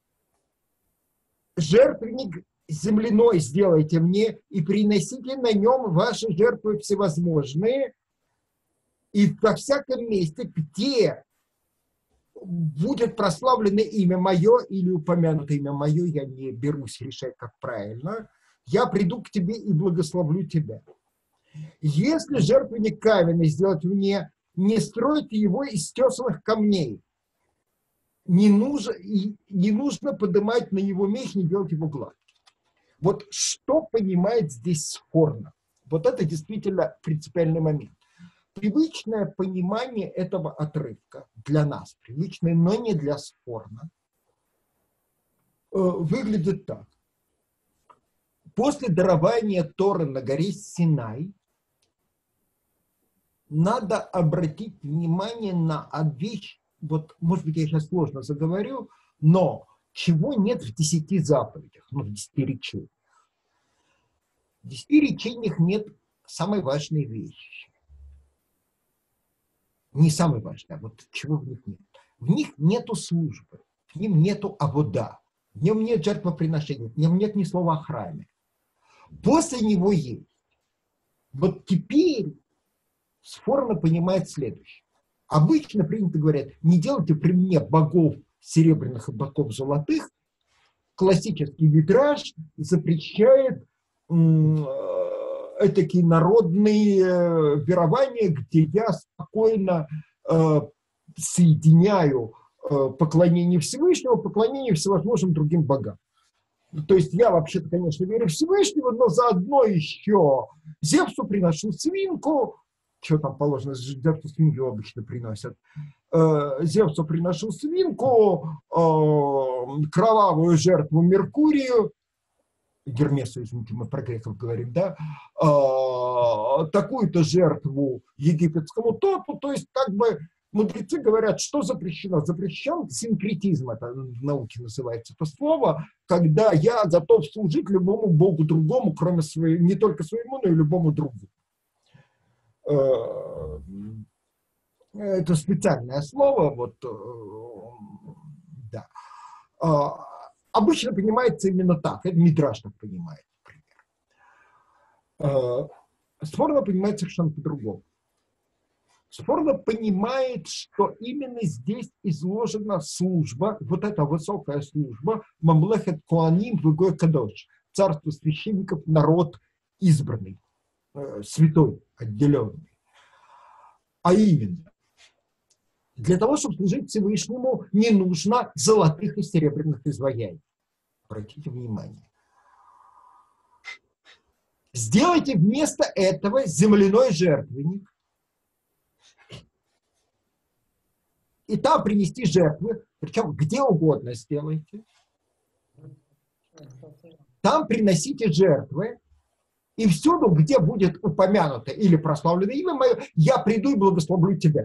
Жертвенник земляной сделайте мне и приносите на нем ваши жертвы всевозможные. И во всяком месте, где будет прославлено имя мое или упомянуто имя мое, я не берусь решать, как правильно, я приду к тебе и благословлю тебя. Если жертвенник каменный сделать мне, не стройте его из тесанных камней. Не нужно поднимать на него меч, не делать его гладким. Вот что понимает здесь Сфорно? Вот это действительно принципиальный момент. Привычное понимание этого отрывка для нас, привычное, но не для Сфорно, выглядит так. После дарования Торы на горе Синай надо обратить внимание на вещь, вот, может быть, я сейчас сложно заговорю, но чего нет в 10 заповедях, ну, в 10 речениях. В 10 речениях нет самой важной вещи. Не самой важной, а вот чего в них нет. В них нету службы, в нем нету авода, в нем нет жертвоприношения, в нем нет ни слова о храме. После него есть. Вот теперь Сфорно понимает следующее. Обычно принято говорить, не делайте при мне богов серебряных и богов золотых. Классический витраж запрещает такие народные верования, где я спокойно соединяю поклонение Всевышнего, поклонение всевозможным другим богам. То есть я вообще-то, конечно, верю в Всевышнего, но заодно еще Зевсу приношу свинку, что там положено, Зевсу свинью обычно приносят, Зевсу приношу свинку, кровавую жертву Меркурию, Гермесу, извините, мы про греков говорим, да, такую-то жертву египетскому топу, то есть как бы мудрецы говорят, что запрещено. Запрещен синкретизм, это в науке называется это слово, когда я готов служить любому богу другому, кроме своего, не только своему, но и любому другому. Это специальное слово, вот, да. Обычно понимается именно так, это Мидраш так понимает, например. Сфорно понимает совершенно по-другому. Сфорно понимает, что именно здесь изложена служба, вот эта высокая служба, Мамлехет Коаним Вегой Кадош, царство священников, народ избранный, святой, отделенный. А именно, для того, чтобы служить Всевышнему, не нужно золотых и серебряных изваяний. Обратите внимание. Сделайте вместо этого земляной жертвенник, и там принести жертвы, причем где угодно сделайте. Там приносите жертвы, и всюду, где будет упомянуто или прославлено имя мое, я приду и благословлю тебя.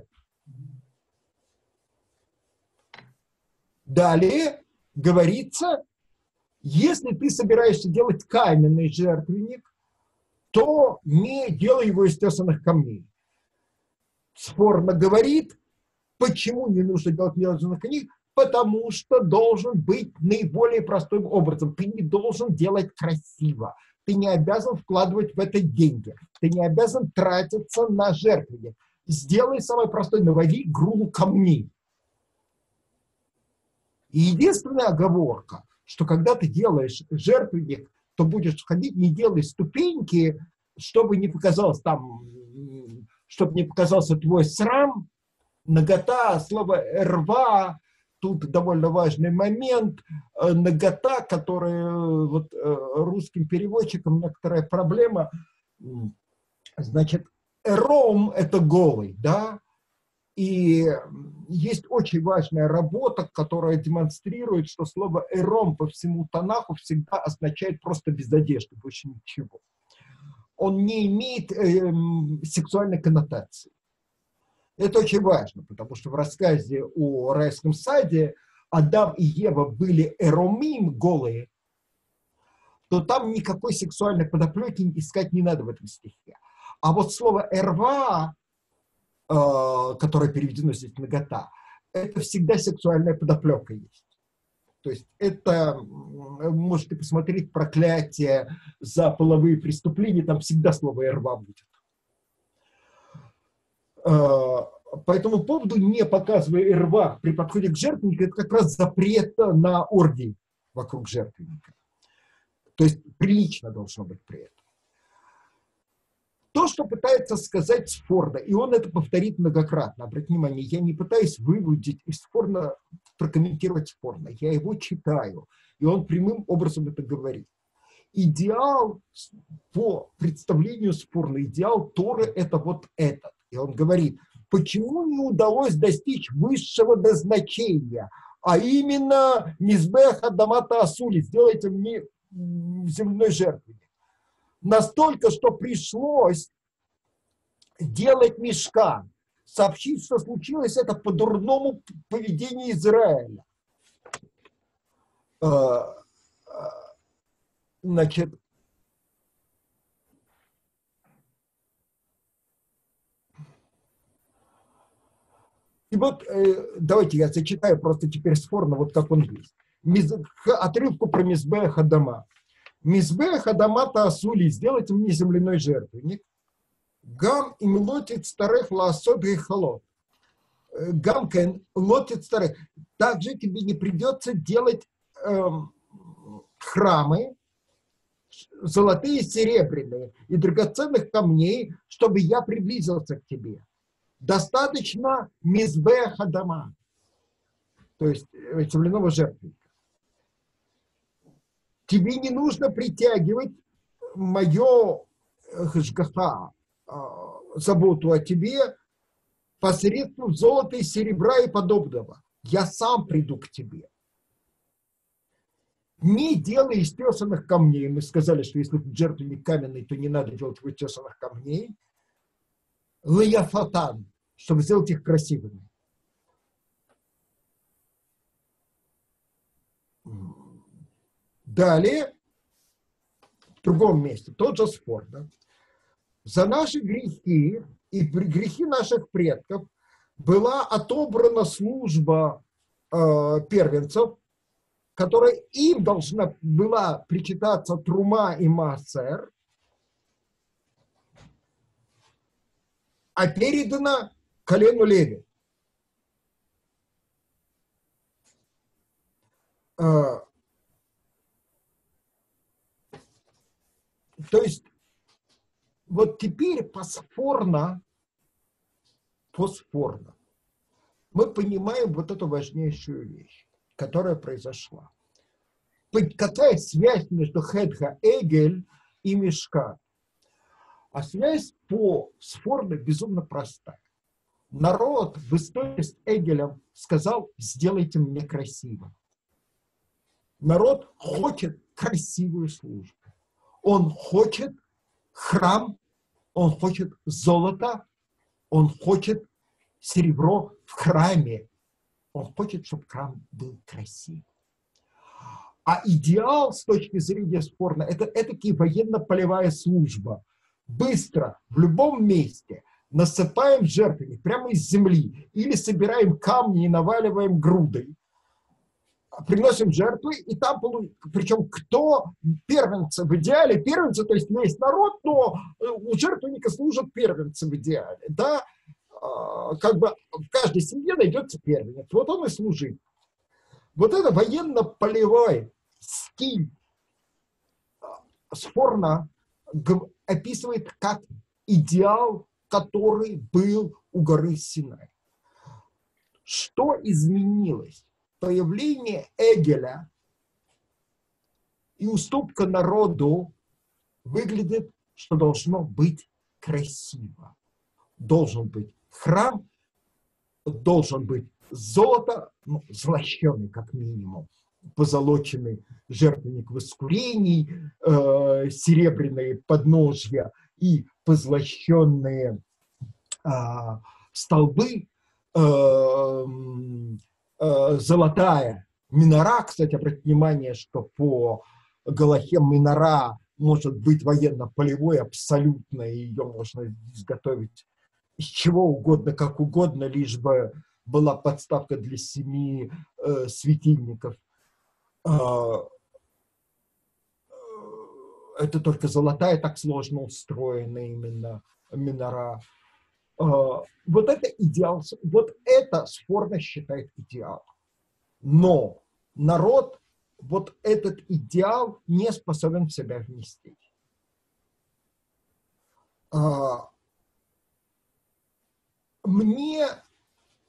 Далее говорится, если ты собираешься делать каменный жертвенник, то не делай его из тесаных камней. Сфорно говорит, почему не нужно делать мелочных камней? Потому что должен быть наиболее простым образом. Ты не должен делать красиво. Ты не обязан вкладывать в это деньги. Ты не обязан тратиться на жертвенник. Сделай самое простое, наводи груду камней. И единственная оговорка, что когда ты делаешь жертвенник, то будешь ходить, не делай ступеньки, чтобы не показалось там, чтобы не показался твой срам, нагота, слово «рва», тут довольно важный момент, нагота, которая вот, русским переводчикам некоторая проблема, значит, «эром» – это голый, да, и есть очень важная работа, которая демонстрирует, что слово «эром» по всему Танаху всегда означает просто без одежды, больше ничего. Он не имеет сексуальной коннотации. Это очень важно, потому что в рассказе о райском саде Адам и Ева были эромим, голые, то там никакой сексуальной подоплеки искать не надо в этом стихе. А вот слово «эрва», которое переведено здесь «нагота», это всегда сексуальная подоплека есть. То есть это, можете посмотреть «Проклятие за половые преступления», там всегда слово «эрва» будет. По этому поводу, не показывая эрва при подходе к жертвеннику, это как раз запрет на оргии вокруг жертвенника. То есть прилично должно быть при этом. То, что пытается сказать Сфорно, и он это повторит многократно, обратите внимание, я не пытаюсь выводить из Сфорно, прокомментировать Сфорно, я его читаю, и он прямым образом это говорит. Идеал, по представлению спорный идеал Торы, это вот этот. И он говорит, почему не удалось достичь высшего назначения, а именно Мизбех Адамата Асули, сделайте мне земляной жертвенник. Настолько, что пришлось делать мишкан, сообщить, что случилось это по дурному поведению Израиля. Значит, и вот давайте я зачитаю просто теперь спорно, вот как он есть. Отрывку про Мизбех Адама. Мизбех Адама Таасули, сделайте мне земляной жертвенник. Гам им лотит старых лаосот и холод. Гам кен лотит старых. Также тебе не придется делать храмы, золотые, серебряные и драгоценных камней, чтобы я приблизился к тебе. Достаточно Мизбех Адама, то есть земляного жертвенника. Тебе не нужно притягивать мое хашгаха, заботу о тебе посредством золота и серебра и подобного. Я сам приду к тебе. Не делай из тесаных камней. Мы сказали, что если жертвенник каменный, то не надо делать из тесаных камней. Лаяфатан, чтобы сделать их красивыми. Далее, в другом месте, тот же спор. Да? За наши грехи и грехи наших предков была отобрана служба первенцев, которая им должна была причитаться трума и маасер, а передана колену Леви. То есть вот теперь посфорно мы понимаем вот эту важнейшую вещь, которая произошла. Какая связь между Хедха Эгель и Мишкан? А связь по сфорно безумно простая. Народ в истории с Эгелем сказал: сделайте мне красиво. Народ хочет красивую службу. Он хочет храм, он хочет золото, он хочет серебро в храме. Он хочет, чтобы храм был красив. А идеал с точки зрения спорно, это этакий военно-полевая служба. Быстро, в любом месте насыпаем жертвенник прямо из земли или собираем камни и наваливаем грудой. Приносим жертвы, и там, причем кто первенцы в идеале, первенцы, то есть весь народ, но у жертвенника служат первенцы в идеале, да, как бы в каждой семье найдется первенец, вот он и служит. Вот это военно-полевой стиль спорно описывает как идеал, который был у горы Синай. Что изменилось? Появление Эгеля и уступка народу выглядит, что должно быть красиво. Должен быть храм, должен быть золото, злощеный как минимум, позолоченный жертвенник воскурений, серебряные подножья и позлощенные столбы, золотая минора. Кстати, обратите внимание, что по галахе минора может быть военно-полевой абсолютно, и ее можно изготовить из чего угодно, как угодно, лишь бы была подставка для 7 светильников. Это только золотая так сложно устроена именно минора. Вот это идеал, вот это спорно считает идеал. Но народ вот этот идеал не способен в себя вместить. Мне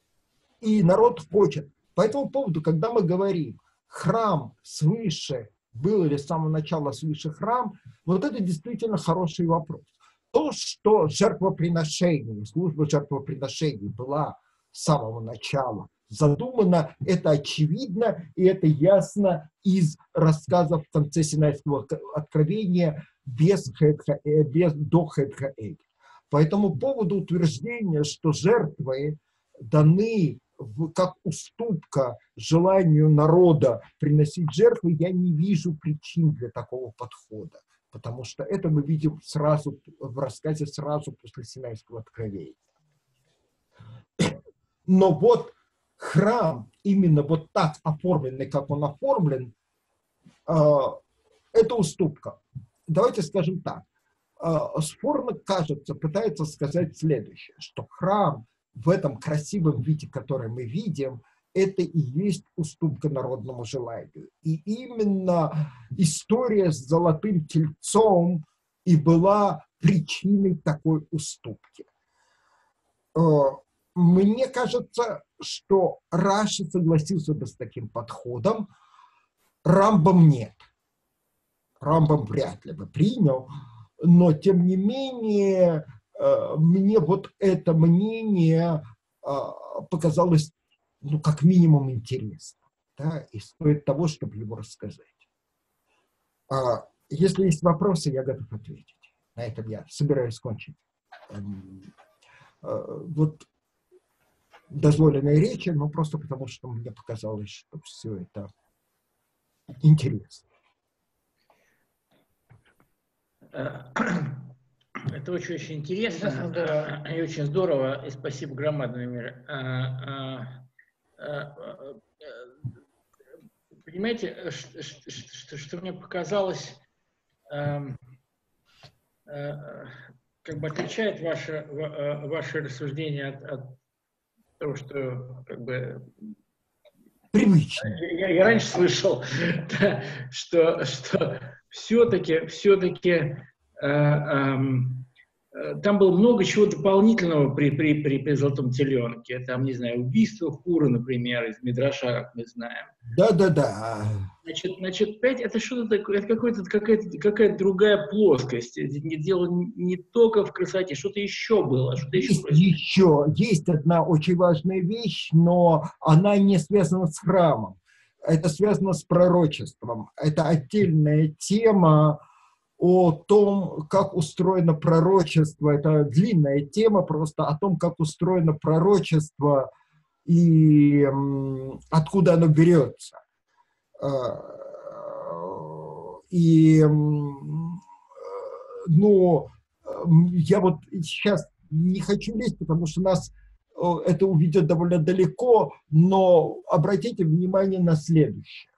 и народ хочет. По этому поводу, когда мы говорим, храм свыше был ли с самого начала свыше храм, вот это действительно хороший вопрос. То, что жертвоприношение, служба жертвоприношений была с самого начала задумана, это очевидно, и это ясно из рассказов в конце Синайского откровения до Хетха-Эль. По этому поводу утверждение, что жертвы даны как уступка желанию народа приносить жертвы, я не вижу причин для такого подхода, потому что это мы видим сразу в рассказе сразу после Синайского откровения. Но вот храм, именно вот так оформленный, как он оформлен, это уступка. Давайте скажем так. Спорно, кажется, пытается сказать следующее, что храм в этом красивом виде, который мы видим, это и есть уступка народному желанию. И именно история с золотым тельцом и была причиной такой уступки. Мне кажется, что Раши согласился бы с таким подходом, Рамбам нет. Рамбам вряд ли бы принял, но тем не менее мне вот это мнение показалось, ну, как минимум интересно, да, и стоит того, чтобы его рассказать. Если есть вопросы, я готов ответить. На этом я собираюсь кончить. Вот дозволенные речи, но просто потому, что мне показалось, что все это интересно. Это очень интересно и очень здорово, и спасибо громадное, Мир. Понимаете, что мне показалось, как бы отличает ваше рассуждение от того, что как бы Привычно. Я раньше слышал, что все-таки там было много чего дополнительного при Золотом теленке. Там, не знаю, убийство Хура, например, из Мидраша, как мы знаем. Да. Значит, опять это что-то такое, это какая-то другая плоскость. Дело не только в красоте, что-то еще было. Есть одна очень важная вещь, но она не связана с храмом. Это связано с пророчеством. Это отдельная тема о том, как устроено пророчество. Это длинная тема просто о том, как устроено пророчество и откуда оно берется. И, ну, я вот сейчас не хочу лезть, потому что нас это уведет довольно далеко, но обратите внимание на следующее.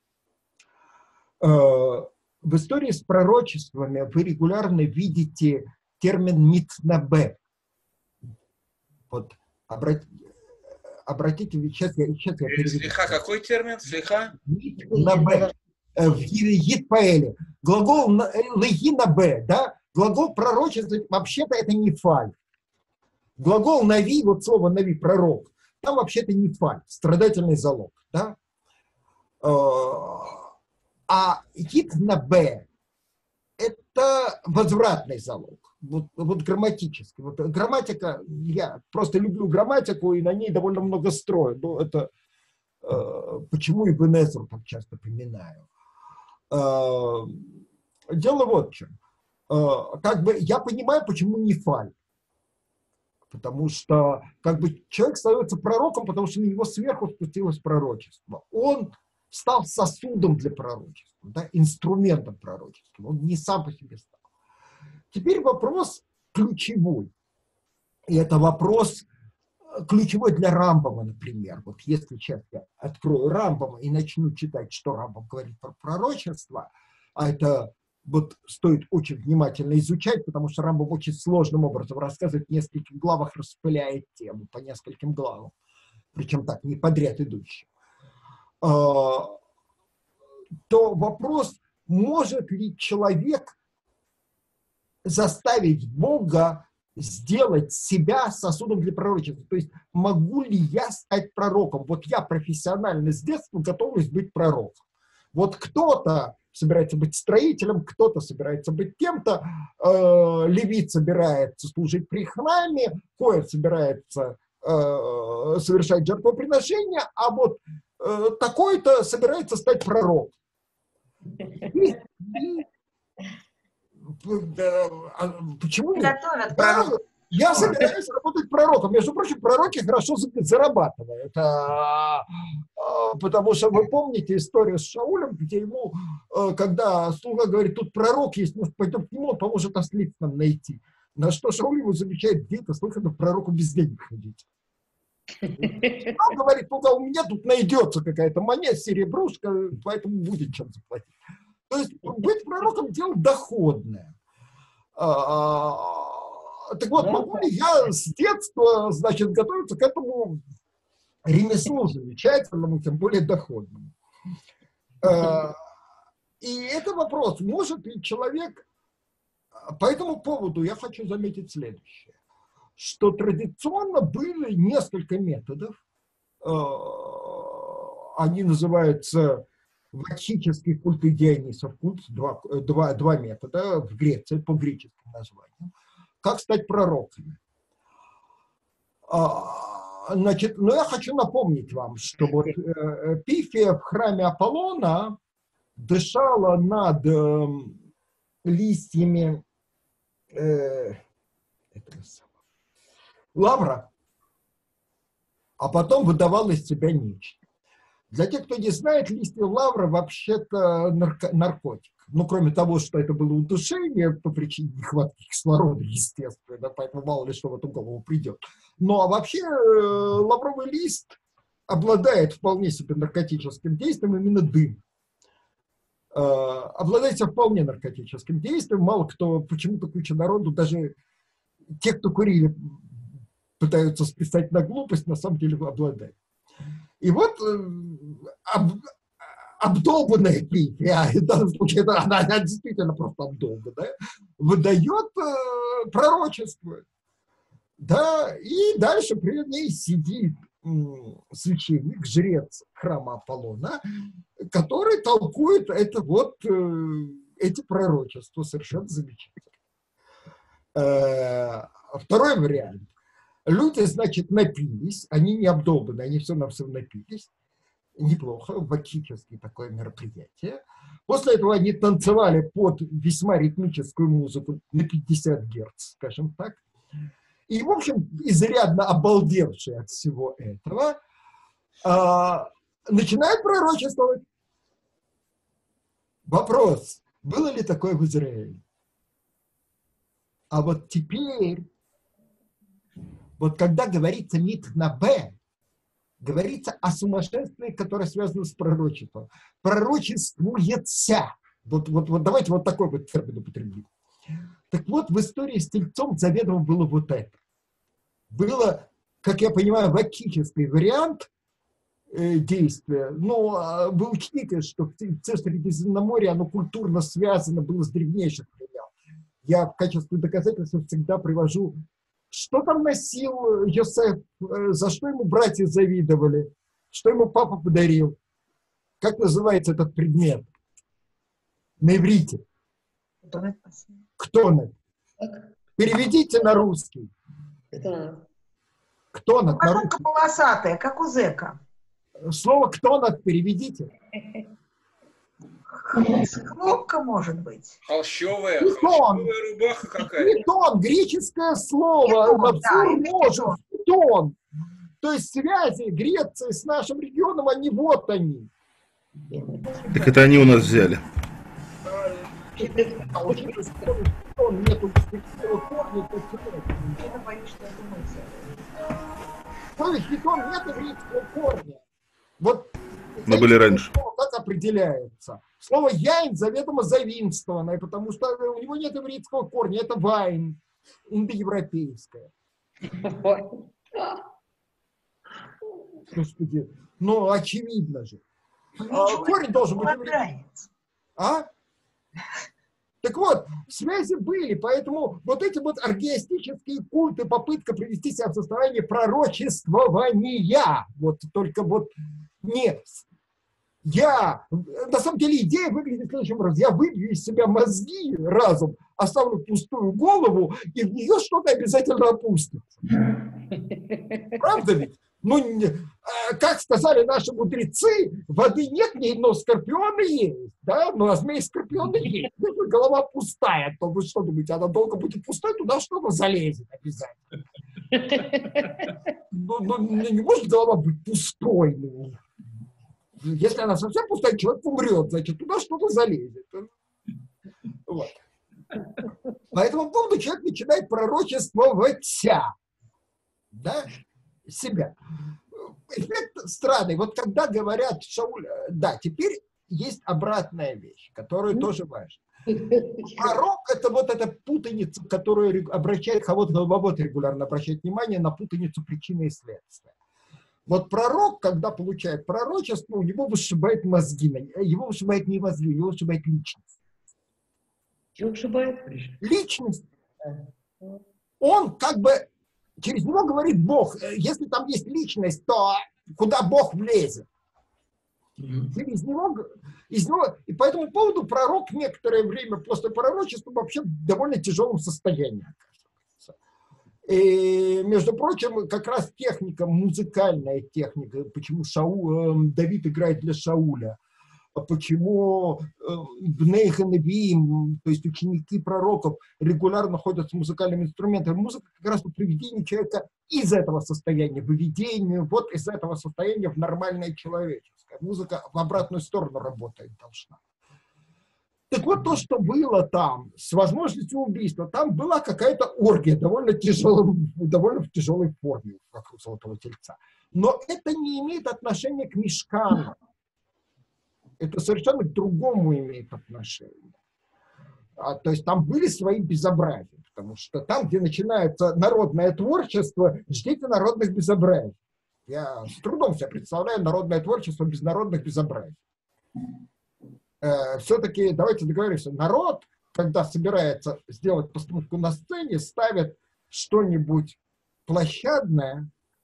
В истории с пророчествами вы регулярно видите термин «митнабе». Вот, обратите, сейчас я переведу. Слиха, какой термин? Слиха? Митнабе. В Гитпаэле. Глагол «легинабе», да? Глагол пророчества, вообще-то это не фаль. Глагол «нави», вот слово «нави», пророк, там вообще-то не фаль, страдательный залог, да? А «гитнабе» – это возвратный залог, вот грамматически. Вот грамматика, я просто люблю грамматику, и на ней довольно много строю, но это почему и Ибн Эзру так часто поминаю. Дело вот в чем. Как бы я понимаю, почему не фаль. Потому что как бы человек становится пророком, потому что на него сверху спустилось пророчество. Он стал сосудом для пророчества, да, инструментом пророчества. Он не сам по себе стал. Теперь вопрос ключевой. И это вопрос ключевой для Рамбама, например. Вот если сейчас я открою Рамбама и начну читать, что Рамбам говорит про пророчество, а это вот стоит очень внимательно изучать, потому что Рамбам очень сложным образом рассказывает, в нескольких главах распыляет тему, по нескольким главам, причем так, не подряд идущим. То вопрос, может ли человек заставить Бога сделать себя сосудом для пророчества. То есть могу ли я стать пророком? Вот я профессионально с детства готовлюсь быть пророком. Вот кто-то собирается быть строителем, кто-то собирается быть кем-то, левит собирается служить при храме, коэн собирается совершать жертвоприношение, а вот такой-то собирается стать пророком. Почему нет? Я собираюсь работать пророком. Между прочим, пророки хорошо зарабатывают. Потому что вы помните историю с Шаулем, где ему, когда слуга говорит, тут пророк есть, может, пойдем к нему, он поможет ослиц нам найти. На что Шауль ему замечает, где это слыхано пророку без денег ходить. Он говорит, ну да, у меня тут найдется какая-то монета, серебрушка, поэтому будет чем заплатить. То есть быть пророком дело доходное. Так вот, могу ли я с детства, значит, готовиться к этому ремеслу замечательному, тем более доходному? И это вопрос, может ли человек... По этому поводу я хочу заметить следующее, что традиционно были несколько методов, они называются вакхический культ и Дионисов культ, два метода в Греции по греческим названиям. Как стать пророками? Значит, но я хочу напомнить вам, что вот Пифия в храме Аполлона дышала над листьями лавра, а потом выдавала из себя нечто. Для тех, кто не знает, листья лавра вообще-то наркотик. Ну, кроме того, что это было удушение по причине нехватки кислорода, естественно, поэтому мало ли что в эту голову придет. Ну, а вообще лавровый лист обладает вполне себе наркотическим действием, именно дым. Обладает вполне наркотическим действием. Мало кто, почему-то куча народу, даже те, кто курили, пытаются списать на глупость, на самом деле обладает. И вот обдолбанная Пифия, в данном случае она действительно просто обдолбанная, выдает пророчество. Да, и дальше перед ней сидит священник, жрец храма Аполлона, который толкует это вот, эти пророчества совершенно замечательно. Второй вариант. Люди, значит, напились, они не обдолбаны, они все на все напились. Неплохо, вакхическое такое мероприятие. После этого они танцевали под весьма ритмическую музыку на 50 герц, скажем так. И, в общем, изрядно обалдевшие от всего этого, начинают пророчествовать. Вопрос, было ли такое в Израиле? А вот теперь, вот когда говорится митнабе, говорится о сумасшествии, которое связано с пророчеством. Пророчествуется. Вот давайте вот такой вот термин употребим. Так вот, в истории с Тельцом заведомо было вот это. Было, как я понимаю, вакхический вариант действия. Но вы учтите, что все Средиземноморье, оно культурно связано было с древнейших времен. Я в качестве доказательства всегда привожу, что там носил Йосеф, за что ему братья завидовали, что ему папа подарил. Как называется этот предмет? На иврите. Ктонет. Переведите на русский. Ктонет. Кожанка полосатая, как у зэка. Слово ктонет переведите. Хлопка, может быть. Холщовая Хитон. Рубаха какая-то. Хитон, греческое слово. Хитон. То есть связи Греции с нашим регионом, они вот они. Так это они у нас взяли. То есть хитон нет еврейского корня. Вот мы были раньше. Как определяется? Слово яин заведомо завинствованное, потому что у него нет еврейского корня, это вайн, индоевропейское. Господи, ну очевидно же. Корень должен быть еврейский. А? Так вот, связи были, поэтому вот эти вот аргиастические культы, попытка привести себя в состояние пророчествования, вот только вот нет. На самом деле идея выглядит следующим образом. Я выбью из себя мозги, разум, оставлю пустую голову, и в нее что-то обязательно опустится. Правда ведь? Как сказали наши мудрецы, воды нет в ней, но скорпионы есть. Да? Ну, а змеи скорпионы есть. Если голова пустая, то вы что думаете, она долго будет пустой, туда что-то залезет обязательно. Не может голова быть пустой. Если она совсем пустая, человек умрет, значит, туда что-то залезет. Вот. По этому поводу человек начинает пророчествовать себя. Эффект странный. Вот когда говорят Шауль, да, теперь есть обратная вещь, которая тоже важна. Пророк – это вот эта путаница, которая обращает, Хавот регулярно обращает внимание на путаницу причины и следствия. Вот пророк, когда получает пророчество, у него вышибает мозги, его вышибает не мозги, у него вышибает личность. Чего вышибает? Личность. Он как бы, через него говорит Бог, если там есть личность, то куда Бог влезет? Через него, из него, и по этому поводу пророк некоторое время после пророчества вообще в довольно тяжелом состоянии оказывается. И, между прочим, как раз техника, музыкальная техника, почему Давид играет для Шауля, почему Бней Ханавиим, то есть ученики пророков, регулярно ходят с музыкальными инструментами. Музыка как раз по приведению человека из этого состояния, выведению вот из этого состояния в нормальное человеческое. Музыка в обратную сторону работает должна. Так вот, то, что было там, с возможностью убийства, там была какая-то оргия, довольно в тяжелой форме вокруг Золотого Тельца. Но это не имеет отношения к Мишкану. Это совершенно к другому имеет отношение. То есть там были свои безобразия, потому что там, где начинается народное творчество, ждите народных безобразий. Я с трудом себе представляю народное творчество без народных безобразий. Все-таки давайте договоримся, народ, когда собирается сделать постановку на сцене, ставит что-нибудь площадное,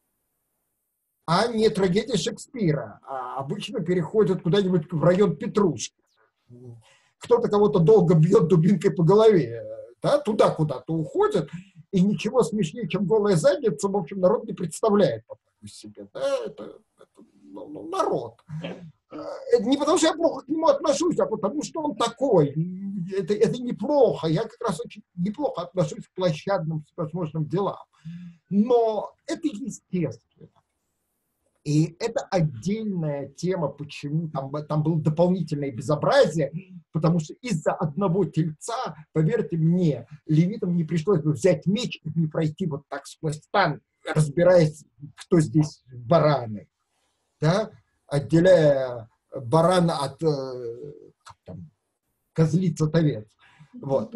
а не трагедия Шекспира, а обычно переходят куда-нибудь в район Петрушки. Кто-то кого-то долго бьет дубинкой по голове, да, туда куда-то уходит, и ничего смешнее, чем голая задница, в общем, народ не представляет себе. Да, это народ. Не потому что я плохо к нему отношусь, а потому что он такой. Это неплохо. Я как раз очень неплохо отношусь к площадным всевозможным делам. Но это естественно. И это отдельная тема, почему там было дополнительное безобразие, потому что из-за одного тельца, поверьте мне, левитам не пришлось бы взять меч и не пройти вот так сквозь стан, разбираясь, кто здесь бараны, да? Отделяя барана от козлица-овец. Вот.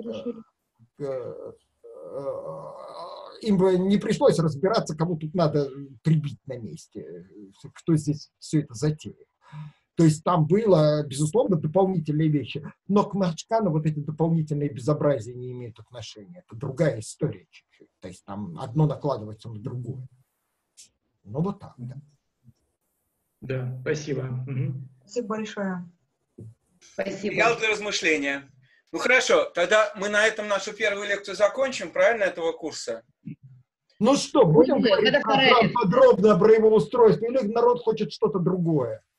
Им бы не пришлось разбираться, кому тут надо прибить на месте, кто здесь все это затеял. То есть там было, безусловно, дополнительные вещи, но к Мишкану вот эти дополнительные безобразия не имеют отношения. Это другая история чуть-чуть. То есть там одно накладывается на другое. Ну вот так, да. Да, спасибо. Спасибо большое. Спасибо. Материал для размышления. Ну хорошо, тогда мы на этом нашу первую лекцию закончим, правильно, этого курса? Ну что, будем Когда говорить подробно про его устройство, или народ хочет что-то другое?